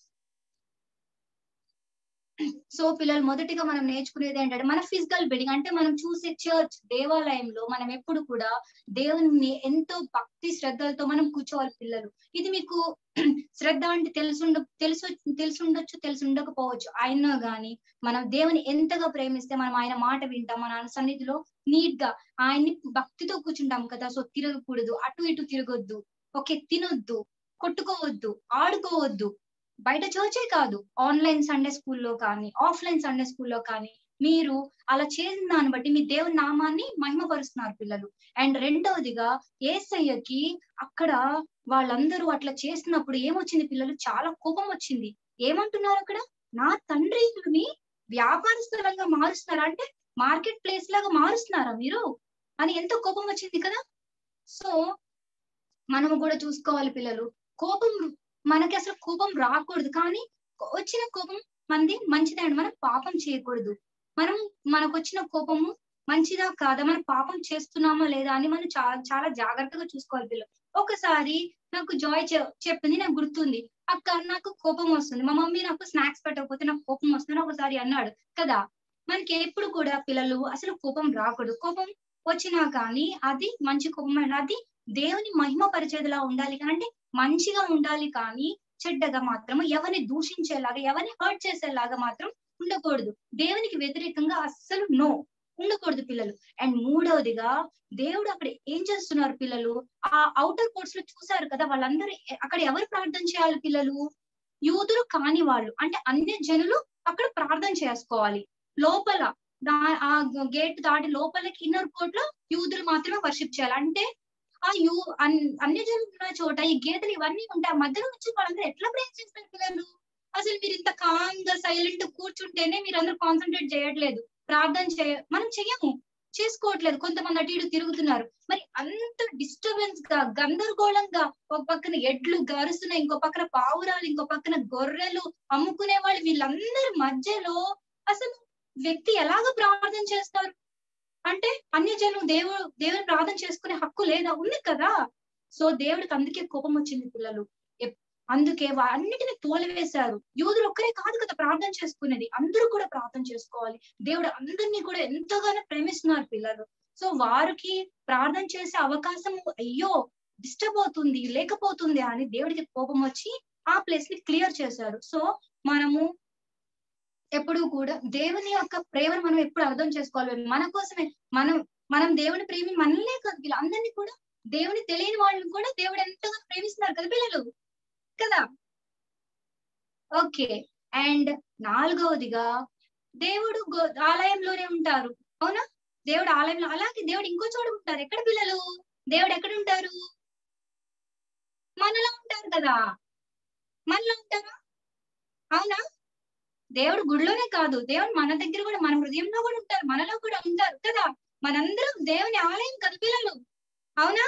సో పిల్లలు మొదటిగా మనం నేర్చుకునేది ఏంటంటే, మన ఫిజికల్ బిల్డింగ్ అంటే మనం చూసే చర్చ్, దేవాలయంలో మనం ఎప్పుడు కూడా దేవుని ఎంతో భక్తి శ్రద్ధలతో మనం కూర్చోవాలి పిల్లలు. ఇది మీకు శ్రద్ధ అంటే తెలుసుండొచ్చు, తెలుసుండకపోవచ్చు. అయినా గాని మనం దేవుని ఎంతగా ప్రేమిస్తే మనం ఆయన మాట వింటాం, మన సన్నిధిలో నీట్ గా ఆయన్ని భక్తితో కూర్చుంటాం కదా. సో తిరగకూడదు, అటు ఇటు తిరగొద్దు, ఓకే, తినొద్దు, కొట్టుకోవద్దు, ఆడుకోవద్దు. బయట చర్చే కాదు, ఆన్లైన్ సండే స్కూల్లో కానీ, ఆఫ్లైన్ సండే స్కూల్లో కానీ మీరు అలా చేసిన దాన్ని బట్టి మీ దేవుని నామాన్ని మహిమపరుస్తున్నారు పిల్లలు. అండ్ రెండవదిగా, యేసయ్యకి అక్కడ వాళ్ళందరూ అట్లా చేసినప్పుడు ఏమొచ్చింది పిల్లలు? చాలా కోపం వచ్చింది. ఏమంటున్నారు అక్కడ? నా తండ్రిని వ్యాపార స్థలంగా మారుస్తున్నారా, అంటే మార్కెట్ ప్లేస్ లాగా మారుస్తున్నారా మీరు అని ఎంతో కోపం వచ్చింది కదా. సో మనము కూడా చూసుకోవాలి పిల్లలు, మనకి అసలు కోపం రాకూడదు. కానీ వచ్చిన కోపం మనది మంచిదే అండి, మనం పాపం చేయకూడదు. మనకు వచ్చిన కోపము మంచిదా కాదా, మనం పాపం చేస్తున్నామా లేదా అని మనం చాలా జాగ్రత్తగా చూసుకోవాలి పిల్లలు. ఒకసారి నాకు జాయ్ చెప్పింది, నాకు గుర్తుంది. అక్క నాకు కోపం వస్తుంది, మా మమ్మీ నాకు స్నాక్స్ పెట్టకపోతే నాకు కోపం వస్తుంది ఒకసారి అన్నాడు కదా. మనకి ఎప్పుడు కూడా పిల్లలు అసలు కోపం రాకూడదు. కోపం వచ్చినా కానీ అది మంచి కోపం, అది దేవుని మహిమ పరిచేదిలా ఉండాలి కానీ, అంటే మంచిగా ఉండాలి కానీ చెడ్డగా మాత్రం ఎవరిని దూషించేలాగా ఎవరిని హర్ట్ చేసేలాగా మాత్రం ఉండకూడదు. దేవునికి వ్యతిరేకంగా అస్సలు నో ఉండకూడదు పిల్లలు. అండ్ మూడవదిగా దేవుడు అక్కడ ఏం చేస్తున్నారు పిల్లలు, ఆ అవుటర్ కోర్ట్స్ లో చూసారు కదా, వాళ్ళందరూ అక్కడ ఎవరు ప్రార్థన చేయాలి పిల్లలు, యూదులు కాని వాళ్ళు, అంటే అన్య జనులు అక్కడ ప్రార్థన చేసుకోవాలి. లోపల ఆ గేట్ దాటి లోపలికి ఇన్నర్ కోర్ట్ లో యూదులు మాత్రమే వర్షిప్ చేయాలి. అంటే ఆ అన్య జనులు ఉన్న చోట ఈ గేదెలు ఇవన్నీ ఉంటాయి, ఆ మధ్యలో వచ్చి వాళ్ళందరూ ఎట్లా ప్రేర్ చేస్తారు పిల్లలు? అసలు మీరు ఇంత కామ్ గా సైలెంట్ కూర్చుంటేనే మీరు అందరూ కాన్సన్ట్రేట్ చేయట్లేదు, ప్రార్థన మనం చెయ్యము, చేసుకోవట్లేదు. కొంతమంది అటు ఇటు తిరుగుతున్నారు. మరి అంత డిస్టర్బెన్స్ గా గందరగోళంగా, ఒక పక్కన ఎడ్లు గరుస్తున్నాయి, ఇంకో పక్కన పావురాలు, ఇంకో పక్కన గొర్రెలు అమ్ముకునే వాళ్ళు, వీళ్ళందరి మధ్యలో అసలు వ్యక్తి ఎలాగ ప్రార్థన చేస్తారు? అంటే అన్యజనులు దేవుని ప్రార్థన చేసుకునే హక్కు లేదా? ఉంది కదా. సో దేవుడికి అందుకే కోపం వచ్చింది పిల్లలు. అందుకే అన్నిటిని తోలివేశారు. యూదులు ఒక్కరే కాదు కదా ప్రార్థన చేసుకునేది, అందరూ కూడా ప్రార్థన చేసుకోవాలి. దేవుడు అందరినీ కూడా ఎంతగానో ప్రేమిస్తున్నారు పిల్లలు. సో వారికి ప్రార్థన చేసే అవకాశం అయ్యో డిస్టర్బ్ అవుతుంది, లేకపోతుంది అని దేవుడికి కోపం వచ్చి ఆ ప్లేస్ ని క్లియర్ చేశారు. సో మనము ఎప్పుడు కూడా దేవుని యొక్క ప్రేమను మనం ఎప్పుడు అర్థం చేసుకోవాలి. మన కోసమే మనం దేవుని ప్రేమి మనలే కాదు పిల్లలు, అందరినీ కూడా, దేవుని తెలియని వాళ్ళని కూడా దేవుడు ఎంతగా ప్రేమిస్తున్నారు కదా పిల్లలు కదా. ఓకే. అండ్ నాలుగవదిగా దేవుడు ఆలయంలోనే ఉంటారు, అవునా? దేవుడు ఆలయంలో, అలాగే దేవుడు ఇంకో చోట ఉంటారు. ఎక్కడ పిల్లలు? దేవుడు ఎక్కడ ఉంటారు? మనలో ఉంటారు కదా. మనలో ఉంటారా? అవునా? దేవుడు గుడిలోనే కాదు, దేవుడు మన దగ్గర కూడా, మన హృదయంలో కూడా ఉంటారు, మనలో కూడా ఉంటారు కదా. మనందరం దేవుని ఆలయం కదా పిల్లలు, అవునా?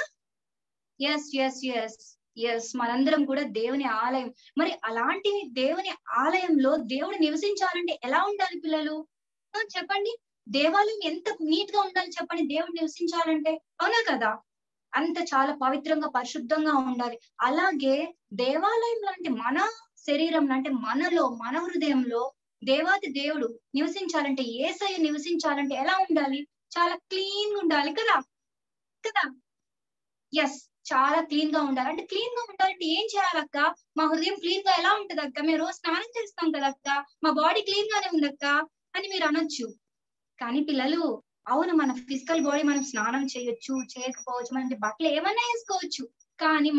ఎస్ ఎస్ ఎస్ ఎస్ మనందరం కూడా దేవుని ఆలయం. మరి అలాంటి దేవుని ఆలయంలో దేవుడు నివసించాలంటే ఎలా ఉండాలి పిల్లలు? చెప్పండి. దేవాలయం ఎంత నీట్ గా ఉండాలి చెప్పండి దేవుడు నివసించాలంటే, అవునా కదా? అంత చాలా పవిత్రంగా పరిశుద్ధంగా ఉండాలి. అలాగే దేవాలయం లాంటి మన శరీరంలో, అంటే మనలో, మన హృదయంలో దేవాది దేవుడు నివసించాలంటే, యేసయ్య నివసించాలంటే ఎలా ఉండాలి? చాలా క్లీన్ గా ఉండాలి కదా కదా. ఎస్, చాలా క్లీన్ గా ఉండాలి. అంటే క్లీన్ గా ఉండాలంటే ఏం చేయాలక్క? మా హృదయం క్లీన్ గా ఎలా ఉంటది అక్క? మేము రోజు స్నానం చేస్తాం కదా అక్క, మా బాడీ క్లీన్ గానే ఉందక్క అని మీరు అనొచ్చు. కానీ పిల్లలు, అవును, మన ఫిజికల్ బాడీ మనం స్నానం చేయొచ్చు, చేయకపోవచ్చు, మన బట్టలు ఏమన్నా వేసుకోవచ్చు, కానీ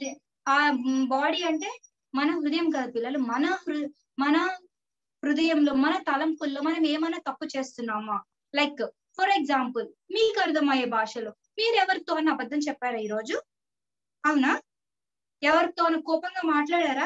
ఆ బాడీ అంటే మన హృదయం కదా పిల్లలు. మన హృదయంలో, మన తలంపుల్లో మనం ఏమైనా తప్పు చేస్తున్నామా? లైక్ ఫర్ ఎగ్జాంపుల్, మీకు అర్థమయ్యే భాషలో మీరు ఎవరితో అని అబద్ధం చెప్పారా ఈరోజు? అవునా? ఎవరితో కోపంగా మాట్లాడారా?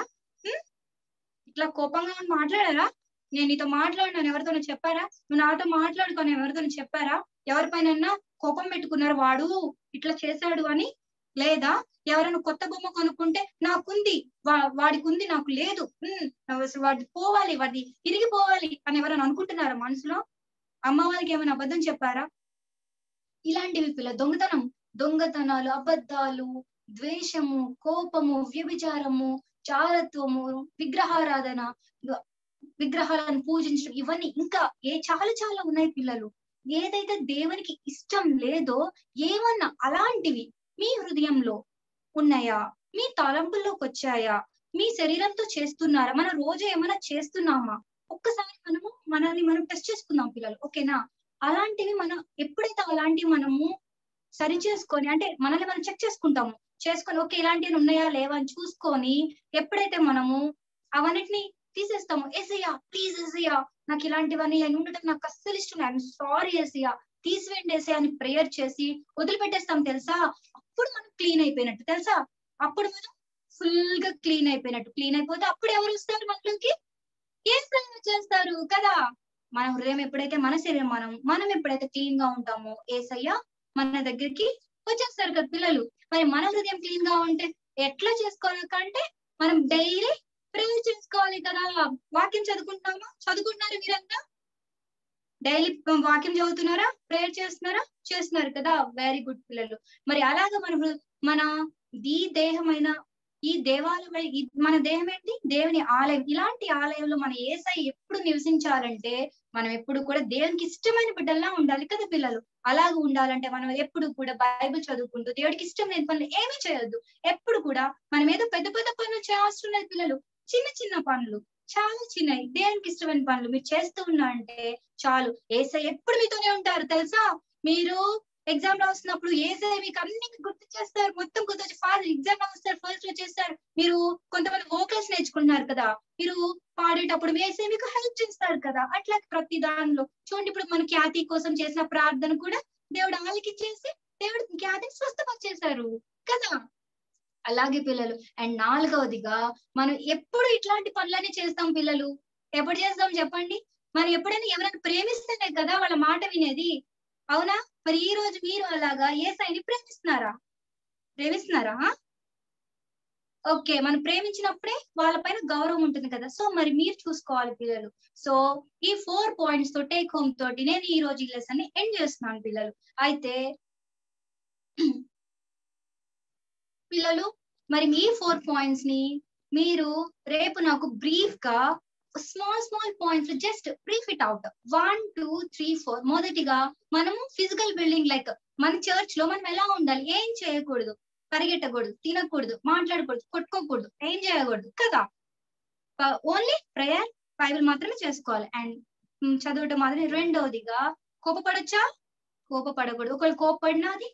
ఇట్లా కోపంగా మాట్లాడారా? నేను నీతో మాట్లాడినాను ఎవరితోనో చెప్పారా? నువ్వు నాతో మాట్లాడుకొని ఎవరితోనో చెప్పారా? ఎవరిపైన కోపం పెట్టుకున్నారు, వాడు ఇట్లా చేశాడు అని? లేదా ఎవరైనా కొత్త బొమ్మ కొనుక్కుంటే నాకుంది, వాడికి ఉంది, నాకు లేదు, వాడి పోవాలి, వాడి తిరిగిపోవాలి అని ఎవరైనా అనుకుంటున్నారా మనసులో? అమ్మ వాళ్ళకి ఏమైనా అబద్ధం చెప్పారా? ఇలాంటివి పిల్ల దొంగతనాలు, అబద్ధాలు, ద్వేషము, కోపము, వ్యభిచారము, చారత్వము, విగ్రహారాధన, విగ్రహాలను పూజించడం, ఇవన్నీ ఇంకా చాలా చాలా ఉన్నాయి పిల్లలు. ఏదైతే దేవునికి ఇష్టం లేదో ఏమన్నా అలాంటివి మీ హృదయంలో ఉన్నాయా? మీ తలంపుల్లోకి వచ్చాయా? మీ శరీరంతో చేస్తున్నారా? మన రోజు ఏమైనా చేస్తున్నామా? ఒక్కసారి మనల్ని మనం టెస్ట్ చేసుకుందాం పిల్లలు, ఓకేనా? అలాంటివి ఎప్పుడైతే అలాంటివి మనము సరి చేసుకొని, అంటే మనల్ని మనం చెక్ చేసుకొని ఓకే ఇలాంటివి ఉన్నాయా లేవా అని చూసుకొని, ఎప్పుడైతే మనము అవన్నిటిని తీసేస్తాము, ఏసయ్యా ప్లీజ్ ఏసయ్యా నాకు ఇలాంటివన్నీ ఉండటం నాకు అస్సలు ఇష్టం, ఐఎమ్ సారీ ఏసయ్యా తీసివేయండి ఏసయ్యా అని ప్రేయర్ చేసి వదిలిపెట్టేస్తాం తెలుసా? అప్పుడు మనం క్లీన్ అయిపోయినట్టు తెలుసా? అప్పుడు మనం ఫుల్ గా క్లీన్ అయిపోయినట్టు. క్లీన్ అయిపోతే అప్పుడు ఎవరు వస్తారు మనలోకి? ఏసయ్య చేస్తారు కదా. మన హృదయం ఎప్పుడైతే, మన శరీరం మనం ఎప్పుడైతే క్లీన్ గా ఉంటామో ఏసయ్య మన దగ్గరికి వచ్చేస్తారు కదా పిల్లలు. మరి మన హృదయం క్లీన్ గా ఉంటే ఎట్లా చేసుకోవాలంటే, మనం డైలీ ప్రేయర్ చేసుకోవాలి కదా. వాక్యం చదువుకుంటున్నారా మీరంతా? డైలీ వాక్యం చదువుతున్నారా? ప్రేయర్ చేస్తున్నారు కదా. వెరీ గుడ్ పిల్లలు. మరి అలాగా మన ఈ దేహమైన ఈ దేవాలయం, మన దేహం ఏంటి? దేవుని ఆలయం. ఇలాంటి ఆలయంలో మన యేసయ్య ఎప్పుడు నివసించాలంటే మనం ఎప్పుడు కూడా దేవునికి ఇష్టమైన బిడ్డల్లా ఉండాలి కదా పిల్లలు. అలాగ ఉండాలంటే మనం ఎప్పుడు కూడా బైబిల్ చదువుకుంటూ దేవుడికి ఇష్టం లేని పనులు ఏమీ చేయొద్దు. ఎప్పుడు కూడా మనం ఏదో పెద్ద పెద్ద పనులు చేయవసరం లేదు పిల్లలు. చిన్న చిన్న పనులు, చాలా చిన్నవి, దేవునికి ఇష్టమైన పనులు మీరు చేస్తూ ఉన్నా అంటే చాలు. యేసయ్య ఎప్పుడు మీతోనే ఉంటారు తెలుసా. మీరు ఎగ్జామ్ రాస్తున్నప్పుడు యేసయ్య మీకు అన్ని గుర్తు చేస్తారు, మొత్తం గుర్తొచ్చి ఫాస్ట్ ఎగ్జామ్ రాస్తారు, ఫస్ట్ లో చేస్తారు. మీరు కొంతమంది వోకల్స్ నేర్చుకుంటున్నారు కదా, మీరు పాడేటప్పుడు యేసయ్య మీకు హెల్ప్ చేస్తారు కదా. అట్లా ప్రతి దానిలో చూడండి, ఇప్పుడు మన ఖ్యాతి కోసం చేసిన ప్రార్థన కూడా దేవుడు ఆలకించేసి దేవుడు ఖ్యాతిని స్వస్థపరిచేశారు కదా. అలాగే పిల్లలు. అండ్ 4వదిగా మనం ఎప్పుడు ఇట్లాంటి పనులన్నీ చేస్తాం పిల్లలు. ఎప్పుడు చేస్తాం చెప్పండి. మనం ఎప్పుడైనా ఎవరైనా ప్రేమిస్తేనే కదా వాళ్ళ మాట వినేది, అవునా? మరి ఈ రోజు మీరు అలాగా యేసయ్యని ప్రేమిస్తున్నారా? ఓకే, మనం ప్రేమించినప్పుడే వాళ్ళపైన గౌరవం ఉంటుంది కదా. సో మరి మీరు చూసుకోవాలి పిల్లలు. సో ఈ 4 పాయింట్స్ తో టేక్ హోమ్ తోటి నేను ఈ రోజు ఈ లెసన్ ని ఎండ్ చేస్తున్నాను పిల్లలు. అయితే పిల్లలు మరి మీ 4 పాయింట్స్ ని మీరు రేపు నాకు బ్రీఫ్ గా small points just brief it out. 1 2 3 4. మొదటిగా మనము ఫిజికల్ బిల్డింగ్, లైక్ మన చర్చ్ లో మనం ఎలా ఉండాలి, ఏం చేయకూడదు, పరిగెట్టకూడదు, తినకూడదు, మాట్లాడకూడదు, కొట్టుకోకూడదు, ఏం చేయకూడదు కదా. ఓన్లీ ప్రేయర్, బైబిల్ మాత్రమే చేసుకోవాలి అండ్ చదవటం మాత్రమే. 2వదిగా కోపపడొచ్చా? కోపపడకూడదు. ఒకవేళ కోపపడినది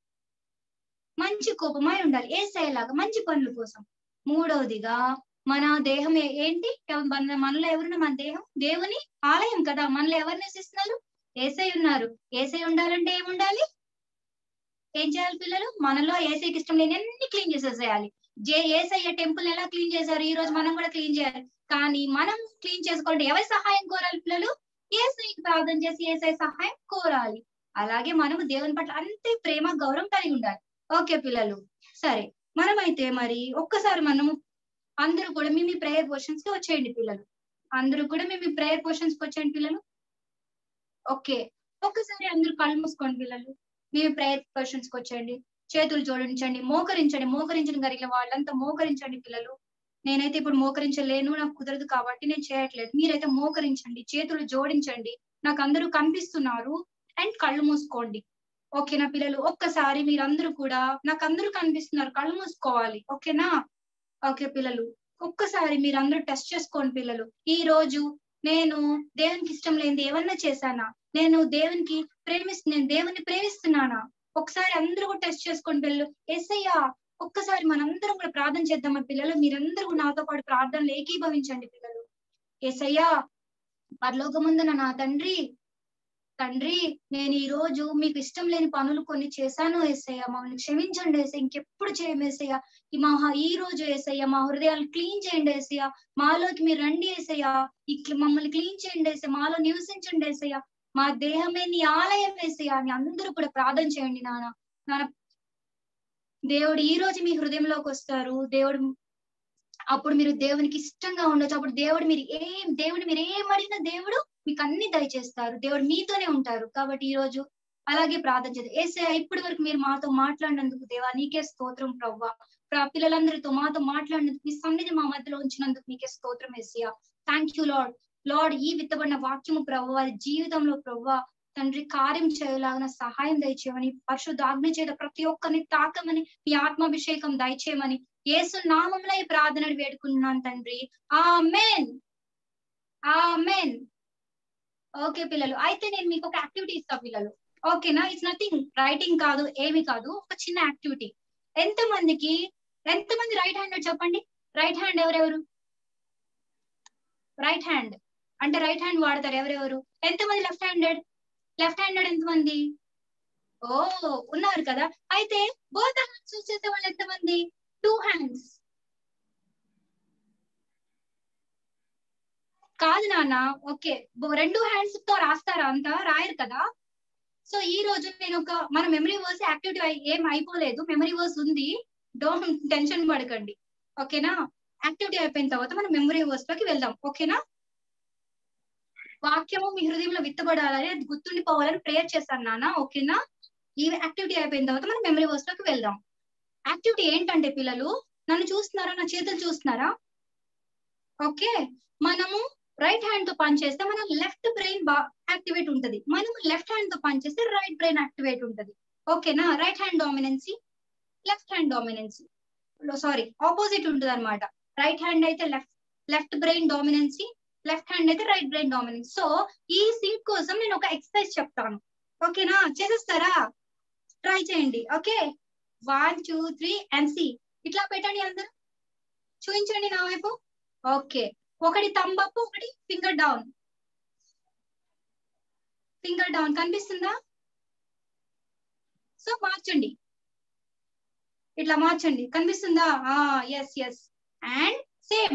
మంచి కోపమై ఉండాలి, యేసయ్యలాగా మంచి పనుల కోసం. 3వదిగా మన దేహం ఏంటి, మనలో ఎవరున్నా, మన దేహం దేవుని ఆలయం కదా. మనలో ఎవరు నివసిస్తున్నారు? యేసయ్య ఉన్నారు. యేసయ్య ఉండాలంటే ఏముండాలి, ఏం చేయాలి పిల్లలు? మనలో యేసయ్యకి ఇష్టం లేని అన్ని క్లీన్ చేసేసేయాలి. యేసయ్య టెంపుల్ ఎలా క్లీన్ చేశారు, ఈ రోజు మనం కూడా క్లీన్ చేయాలి. కానీ మనం క్లీన్ చేసుకోవాలంటే ఎవరి సహాయం కోరాలి పిల్లలు? యేసయ్యకి ప్రార్థన చేసి యేసయ్య సహాయం కోరాలి. అలాగే మనము దేవుని పట్ల అంతే ప్రేమ, గౌరవం కలిగి ఉండాలి. ఓకే పిల్లలు, సరే. మనమైతే మరి ఒక్కసారి మనము అందరూ కూడా మీ ప్రేయర్ పోర్షన్స్ కి వచ్చేయండి పిల్లలు. అందరూ కూడా మీ ప్రేయర్ పోర్షన్స్ కి వచ్చేయండి పిల్లలు. ఓకే, ఒక్కసారి అందరూ కళ్ళు మూసుకోండి పిల్లలు. మీ ప్రేయర్ పోర్షన్స్ కి వచ్చేయండి. చేతులు జోడించండి, మోకరించడం కలిగిన వాళ్ళంతా మోకరించండి పిల్లలు. నేనైతే ఇప్పుడు మోకరించలేను, నాకు కుదరదు కాబట్టి నేను చేయట్లేదు. మీరైతే మోకరించండి, చేతులు జోడించండి. నాకు అందరూ కనిపిస్తున్నారు అండ్ కళ్ళు మూసుకోండి. ఓకేనా పిల్లలు? ఒక్కసారి మీరందరూ కూడా, నాకు అందరూ కనిపిస్తున్నారు, కళ్ళు మూసుకోవాలి. ఓకేనా? ఓకే పిల్లలు, ఒక్కసారి మీరందరూ టెస్ట్ చేసుకోండి పిల్లలు. ఈ రోజు నేను దేవునికి ఇష్టం లేనిది ఏమన్నా చేశానా? నేను దేవునికి దేవుని ప్రేమిస్తున్నానా? ఒకసారి అందరూ కూడా టెస్ట్ చేసుకోండి పిల్లలు. యేసయ్య, ఒక్కసారి మనందరం కూడా ప్రార్థన చేద్దామా పిల్లలు? మీరందరూ నాతో పాటు ప్రార్థనలు ఏకీభవించండి పిల్లలు. యేసయ్య, పరలోకమందున నా తండ్రి, నేను ఈ రోజు మీకు ఇష్టం లేని పనులు కొన్ని చేశాను యేసయ్య, మమ్మల్ని క్షమించండి యేసయ్య, ఇంకెప్పుడు చేయము యేసయ్య. ఈ రోజు యేసయ్య మా హృదయాలు క్లీన్ చేయండి యేసయ్య, మాలోకి మీరు రండి యేసయ్య, మమ్మల్ని క్లీన్ చేయండి యేసయ్య, మాలో నివసించండి యేసయ్య, మా దేహమే నీ ఆలయం యేసయ్య అని అందరూ కూడా ప్రార్థన చేయండి. నాన్న దేవుడు ఈ రోజు మీ హృదయంలోకి వస్తారు. దేవుడు అప్పుడు మీరు దేవునికి ఇష్టంగా ఉండొచ్చు. అప్పుడు దేవుడు మీరు ఏం అడిగినా దేవుడు మీకు అన్ని దయచేస్తారు. దేవుడు మీతోనే ఉంటారు. కాబట్టి ఈ రోజు అలాగే ప్రార్థన చేద్దాం. యేసయ్య, ఇప్పటి వరకు మీరు మాతో మాట్లాడినందుకు దేవా నీకే స్తోత్రం ప్రభువా. పిల్లలందరితో మాతో మాట్లాడినందుకు, మీ సన్నిధి మా మధ్యలో ఉంచినందుకు నీకే స్తోత్రం యేసయ్య. Thank you lord. ఈ విత్తబడిన వాక్యము ప్రభువా వారి జీవితంలో ప్రభువా తండ్రి కార్యం చేయలాగిన సహాయం దయచేయమని, పరిశుద్ధ ఆజ్ఞ చేత ప్రతి ఒక్కరిని తాకమని, మీ ఆత్మాభిషేకం దయచేయమని యేసు నామములో ఈ ప్రార్థనలు వేడుకున్నాను తండ్రి. ఆమేన్, ఆమేన్. ఓకే పిల్లలు, అయితే నేను మీకు ఒక యాక్టివిటీ ఇస్తా పిల్లలు. ఓకేనా? ఇట్స్ నథింగ్, రైటింగ్ కాదు, ఏమి కాదు, ఒక చిన్న యాక్టివిటీ. ఎంతమంది రైట్ హ్యాండ్ చెప్పండి. రైట్ హ్యాండ్ ఎవరెవరు? రైట్ హ్యాండ్ అంటే రైట్ హ్యాండ్ వాడతారు ఎవరెవరు? ఎంతమంది లెఫ్ట్ హ్యాండెడ్ ఎంతమంది? ఓ, ఉన్నారు కదా. అయితే బోత్ హ్యాండ్స్ చేసే వాళ్ళు ఎంతమంది? 2 hands. కాదు నాన్న. ఓకే, 2 hands తో రాస్తారా? అంతా రాయరు కదా. సో ఈ రోజు నేను మన మెమరీ వర్స్ యాక్టివిటీ ఏం అయిపోలేదు, మెమరీ వర్స్ ఉంది, డోంట్ టెన్షన్ పడకండి. ఓకేనా? యాక్టివిటీ అయిపోయిన తర్వాత మనం మెమరీ వర్స్ లోకి వెళ్దాం. ఓకేనా? వాక్యము మీ హృదయంలో విత్తబడాలని, అది గుర్తుండిపోవాలని ప్రేయర్ చేస్తాను నాన్న. ఓకేనా? ఈ యాక్టివిటీ అయిపోయిన తర్వాత మనం మెమరీ వర్స్ లోకి వెళ్దాం. యాక్టివిటీ ఏంటంటే పిల్లలు, నన్ను చూస్తున్నారా? నా చేతులు చూస్తున్నారా? ఓకే, మనము రైట్ హ్యాండ్ తో పని చేస్తే మన లెఫ్ట్ బ్రెయిన్ యాక్టివేట్ ఉంటది. మనం లెఫ్ట్ హ్యాండ్ తో పని చేస్తే రైట్ బ్రెయిన్ యాక్టివేట్ ఉంటది. ఓకేనా? Right hand dominancy, left hand dominancy, sorry opposite ఉంటుంది అనమాట. రైట్ హ్యాండ్ అయితే left brain dominancy, left hand అయితే రైట్ బ్రెయిన్ డామినెన్సీ. సో ఈ సింక్ కోసం నేను ఒక ఎక్సర్సైజ్ చెప్తాను. ఓకేనా? చేసేస్తారా? ట్రై చేయండి. Okay, 1 2 3 and see. ఇట్లా పెట్టండి, అందరూ చూపించండి నా వైపు. ఓకే, ఒకటి థంబ్ అప్, ఒకటి ఫింగర్ డౌన్. ఫింగర్ డౌన్ కనిపిస్తుందా? సో మార్చండి, ఇట్లా మార్చండి. కనిపిస్తుందా? Yes yes. అండ్ సేమ్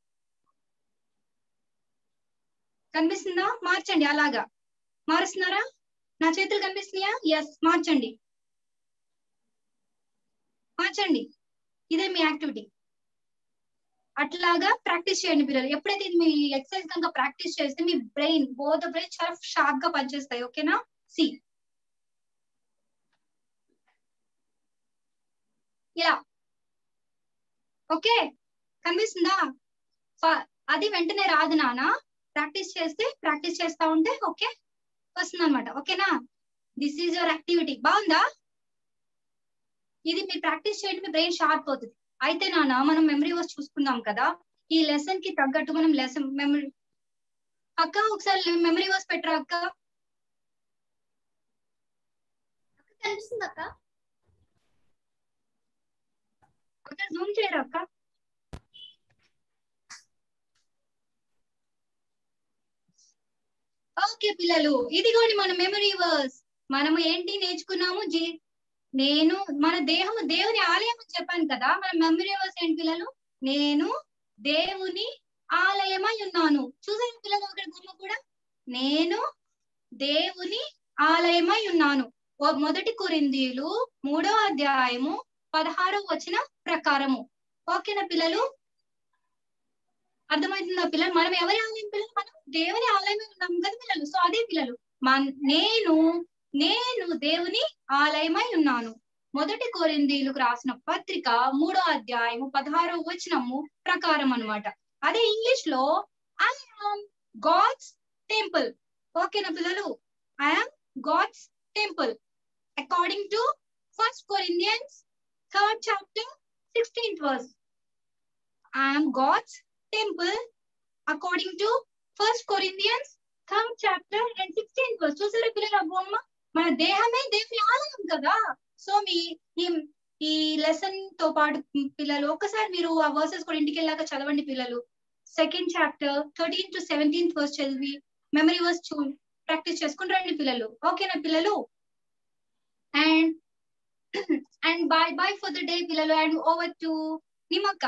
కనిపిస్తుందా? మార్చండి, అలాగా. మారుస్తున్నారా? నా చేతులు కనిపిస్తున్నాయా? ఎస్, మార్చండి మార్చండి. ఇదే మీ యాక్టివిటీ. అట్లాగా ప్రాక్టీస్ చేయండి పిల్లలు. ఎప్పుడైతే మీ ఎక్సర్సైజ్ కనుక ప్రాక్టీస్ చేస్తే మీ బ్రెయిన్, బోత్ బ్రెయిన్ చాలా షార్ప్ గా పనిచేస్తాయి. ఓకేనా? సి ఇలా. ఓకే, కనిపిస్తుందా? అది వెంటనే రాదు నాన్న, ప్రాక్టీస్ చేస్తా ఉంటే ఓకే వస్తుంది అనమాట. ఓకేనా? This is your activity. బాగుందా? ఇది మీరు ప్రాక్టీస్ చేయండి, మీ బ్రెయిన్ షార్ప్ అవుతుంది. అయితే నాన్న మనం మెమరీ వర్స్ చూసుకుందాం కదా. ఈ లెసన్ కి తగ్గట్టు మనం లెసన్ మెమరీ. అక్క ఒకసారి మెమరీ వర్స్ పెట్టరా అక్క. కనిపిస్తుంది అక్క. ఒకసారి జూమ్ చేయరా అక్క. ఓకే పిల్లలు, ఇదిగోండి మన మెమరీ వర్స్. మనము ఏంటి నేర్చుకున్నాము? నేను మన దేహము దేవుని ఆలయం అని చెప్పాను కదా. మన మెమరీ వర్స్ ఏంటి పిల్లలు? నేను దేవుని ఆలయమై ఉన్నాను. చూసారు పిల్లలు అక్కడ బొమ్మ కూడా? నేను దేవుని ఆలయమై ఉన్నాను. మొదటి కొరింథీయులు 3వ అధ్యాయము 16వ వచనం ప్రకారము. ఓకేనా పిల్లలు? అర్థమవుతుందా పిల్లలు? మనం ఎవరి ఆలయం పిల్లలు? మనం దేవుని ఆలయమై ఉన్నాం కదా పిల్లలు. సో అదే పిల్లలు, నేను దేవుని ఆలయమై ఉన్నాను. మొదటి కొరింథీయులకు రాసిన పత్రిక 3వ అధ్యాయము 16వ వచనము ప్రకారం అన్నమాట. అదే ఇంగ్లీష్ లో ఐ యామ్ గాడ్స్ టెంపుల్. ఓకేనా పిల్లలు? I am God's temple according to 1 Corinthians 3rd chapter 16th verse. I am God's temple according to 1 Corinthians 3rd chapter and 16th verse. చూసారా పిల్లలు ఆ బొమ్మ? మన దేహమే దేవుని ఆలయం కదా. సో ఈ లెసన్ తో పాటు పిల్లలు ఒక్కసారి మీరు ఆ వర్సెస్ కూడా ఇంటికి వెళ్ళాక చదవండి పిల్లలు. 2nd chapter 13th to 17th verse చదివి మెమరీ వర్స్ ప్రాక్టీస్ చేసుకుని రండి పిల్లలు. ఓకేనా పిల్లలు? And bye for the day పిల్లలు. అండ్ ఓవర్ టు నిమక్క.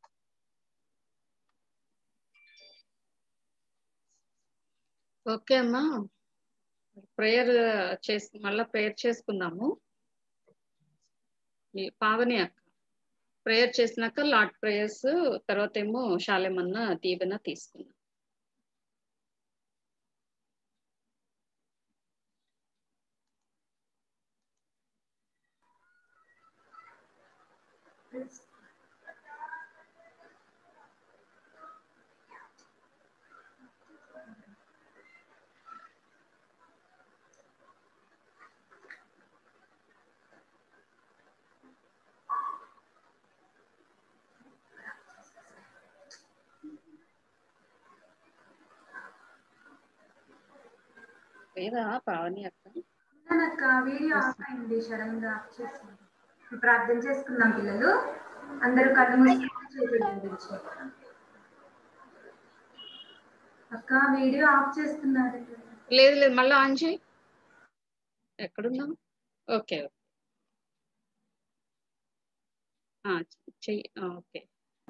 ఓకే అమ్మా, ప్రేయర్ మళ్ళా ప్రేయర్ చేసుకుందాము. పావని అక్క ప్రేయర్ చేసినాక లార్డ్ ప్రేయర్స్ తర్వాత ఏమో శాలేమన్న దీవెన తీసుకుందాం. లేదా పావని అక్క? వీడియో ఆఫ్ అయింది, సడన్ గా ఆఫ్ చేసింది. ప్రార్థన చేసుకుందాం పిల్లలు. అందరూ కళ్ళు మూసుకొని చేతులు జోడించు. అక్క వీడియో ఆఫ్ చేస్తున్నారు. లేదు మళ్ళీ ఆన్ చేయి. ఎక్కడున్నాం? ఓకే చెయ్యి. ఓకే.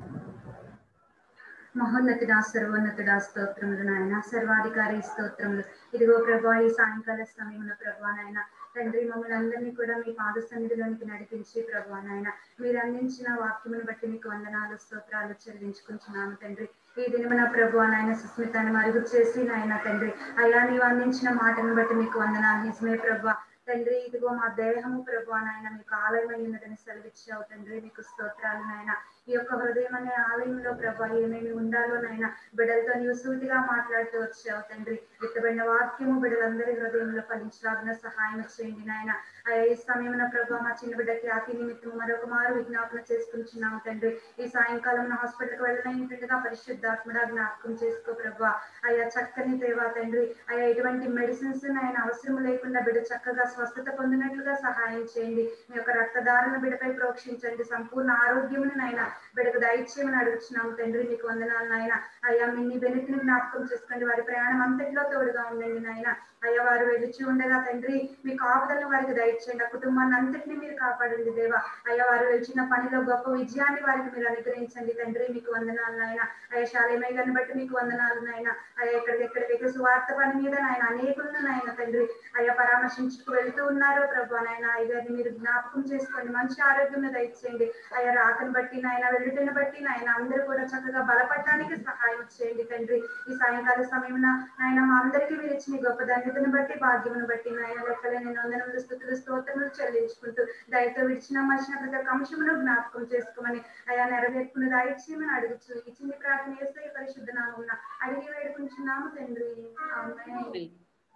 మహోన్నతుడా, సర్వోన్నతుడా, స్తోత్రములు నాయన, సర్వాధికారి స్తోత్రములు. ఇదిగో ప్రభా, ఈ సాయంకాల సమయంలో ప్రభా నాయన తండ్రి మమ్మల్ని అందరినీ కూడా మీ పాద సన్నిధిలోనికి నడిపించి ప్రభా నాయన మీరు అందించిన వాక్యమును బట్టి మీకు వందనాలు స్తోత్రాలు చెల్లించుకుంటున్నాను తండ్రి. ఈ దినమున ప్రభు నాయన సుస్మితాన్ని మరుగు చేసి నాయన తండ్రి అయ్యా నీవు అందించిన మాటను బట్టి మీకు వందనాలు. నిజమే ప్రభా తండ్రి ఇదిగో మా దేహము ప్రభు నాయన మీకు ఆలయమై ఉన్నదని సెలవిచ్చావు తండ్రి, మీకు స్తోత్రాలు నాయన. ఈ యొక్క హృదయం అనే ఆలయంలో ప్రభు ఏమేమి ఉండాలో నాయన బిడ్డలతో నీవు సూటిగా మాట్లాడుతూ వచ్చావు తండ్రి. విత్తబడిన వాక్యము బిడ్డలందరి హృదయంలో ఫలించలాగిన సహాయం చేయండి నాయన. ఈ సమయమున ప్రభు మా చిన్న బిడ్డకి అతి నిమిత్తం మరొక మారు విజ్ఞాపన చేసుకుంటున్నాము తండ్రి. ఈ సాయంకాలం హాస్పిటల్కి వెళ్ళినట్టుగా పరిశుద్ధాత్మడా జ్ఞాపకం చేసుకో ప్రభు. అయ్యా చక్కని దేవా తండ్రి, అయ్యా ఎటువంటి మెడిసిన్స్ ఆయన అవసరం లేకుండా బిడ్డ చక్కగా స్వస్థత పొందినట్లుగా సహాయం చేయండి. మీ యొక్క రక్తధారణ బిడ్డపై ప్రోక్షించండి. సంపూర్ణ ఆరోగ్యమును నాయన బిడ్డకు దయచేయమని అడుగుతున్నాము తండ్రి. మీకు వందనాలు నాయన. అయ్యా మీ బెనిఫిట్ని జ్ఞాపకం చేసుకోండి. వారి ప్రయాణం అంతట్లో తోడుగా ఉండండి నాయన. అయ్యా వారు వెళ్ళి ఉండగా తండ్రి మీ కాపుదలను వారికి దయచేయండి. ఆ కుటుంబాన్ని అంతటినీ మీరు కాపాడండి దేవా. అయ్యా వారు వెళ్ళిన పనిలో గొప్ప విజయాన్ని వారికి మీరు అనుగ్రహించండి తండ్రి. మీకు వందనాలు నాయన. అయ్యా శాలేమయ్య గారిని బట్టి మీకు వందనాలు నాయన. అయ్యా ఎక్కడికెక్కడికైతే సువార్త పని మీద నాయన అనేకులను నాయన తండ్రి అయ్యా పరామర్శించుకు వెళ్తూ ఉన్నారో ప్రభు నాయన అయ్యారిని మీరు జ్ఞాపకం చేసుకోండి. మంచి ఆరోగ్యం దయచేయండి. అయ్యా రాకను బట్టి నాయన వెళ్ళటను బట్టి నాయన అందరూ కూడా చక్కగా బలపడటానికి సహాయం చేయండి తండ్రి. ఈ సాయంకాల సమయమున నాయన మా అందరికీ మీరు ఇచ్చిన గొప్ప ధన్యతను బట్టి భాగ్యమును బట్టి నాయన లెక్కలేని వందనములు స్తుతులు స్తోత్రములు చెల్లించుకుంటూ దయతో విడిచిన మనిషిన ప్రతి ఒక్క అంశమును జ్ఞాపకం చేసుకోమని అయా నెరవేర్పును దయచేయమని అడుగుచు ఇచ్చింది ప్రార్థన యేసయ్య పరిశుద్ధ నామమున అడిగి వేడుకుంటున్నాము తండ్రి. ఆమేన్.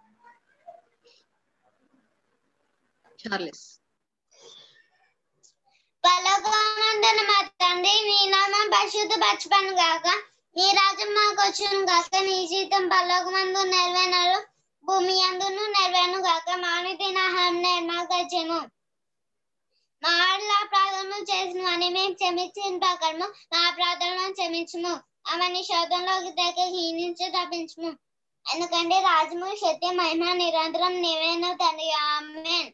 చార్లెస్ పరలోకమందున్న మా తండ్రి, నీ నామం పరిశుద్ధపరచబడును గాక, నీ రాజ్యం మాకు వచ్చును గాక, నీ జీతం పరలోకమందు నెరవేరును భూమి యందును నెరవేరును గాక. మానిదిన ఆహారం మాకు ఇచ్చెము. మా ఆడల అపరాధములు చేసినవని మేము క్షమించిన ప్రకారము మా అపరాధములను క్షమించుము. అవన్నీ శోధనలోకి తెగ హీనించి తప్పించుము. ఎందుకంటే రాజ్యము శక్తి మహిమ నిరంతరం నీవేను తండ్రి. ఆమేన్.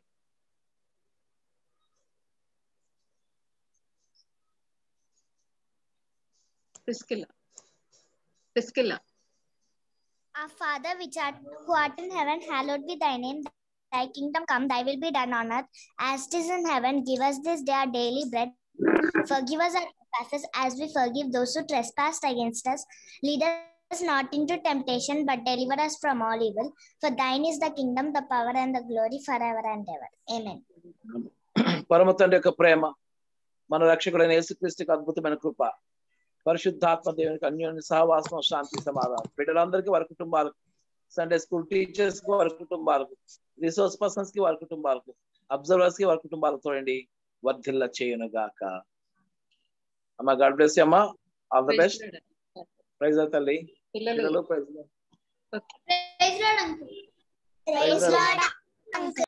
Priscilla. Our Father which who art in heaven, hallowed be thy name. Thy kingdom come, thy will be done on earth as it is in heaven. Give us this day our daily bread. Forgive us our trespasses as we forgive those who trespass against us. Lead us not into temptation, but deliver us from all evil. For thine is the kingdom, the power, and the glory forever and ever. Amen. పరమ తండ్రి యొక్క ప్రేమ, మన రక్షకుడైన యేసుక్రీస్తుకి అద్భుతమైన కృప, పరిశుద్ధాత్మ దేవునికి అన్యోన్య సహవాసం, శాంతి సమాధానం బిడ్డలందరికీ, వారి కుటుంబాలకు, సండే స్కూల్ టీచర్స్ కి, వారి కుటుంబాలకు, రిసోర్స్ పర్సన్స్ కి, వారి కుటుంబాలకు, అబ్జర్వర్స్ కి, వారి కుటుంబాలకు తోడండి, వర్ధిల్ల చేయును గాక. అమ్మ గాడ్ బ్లెస్ యూ అమ్మా. All the best. ప్రైజ్ తల్లి. పిల్లలు ప్రైజ్. Praise lord uncle.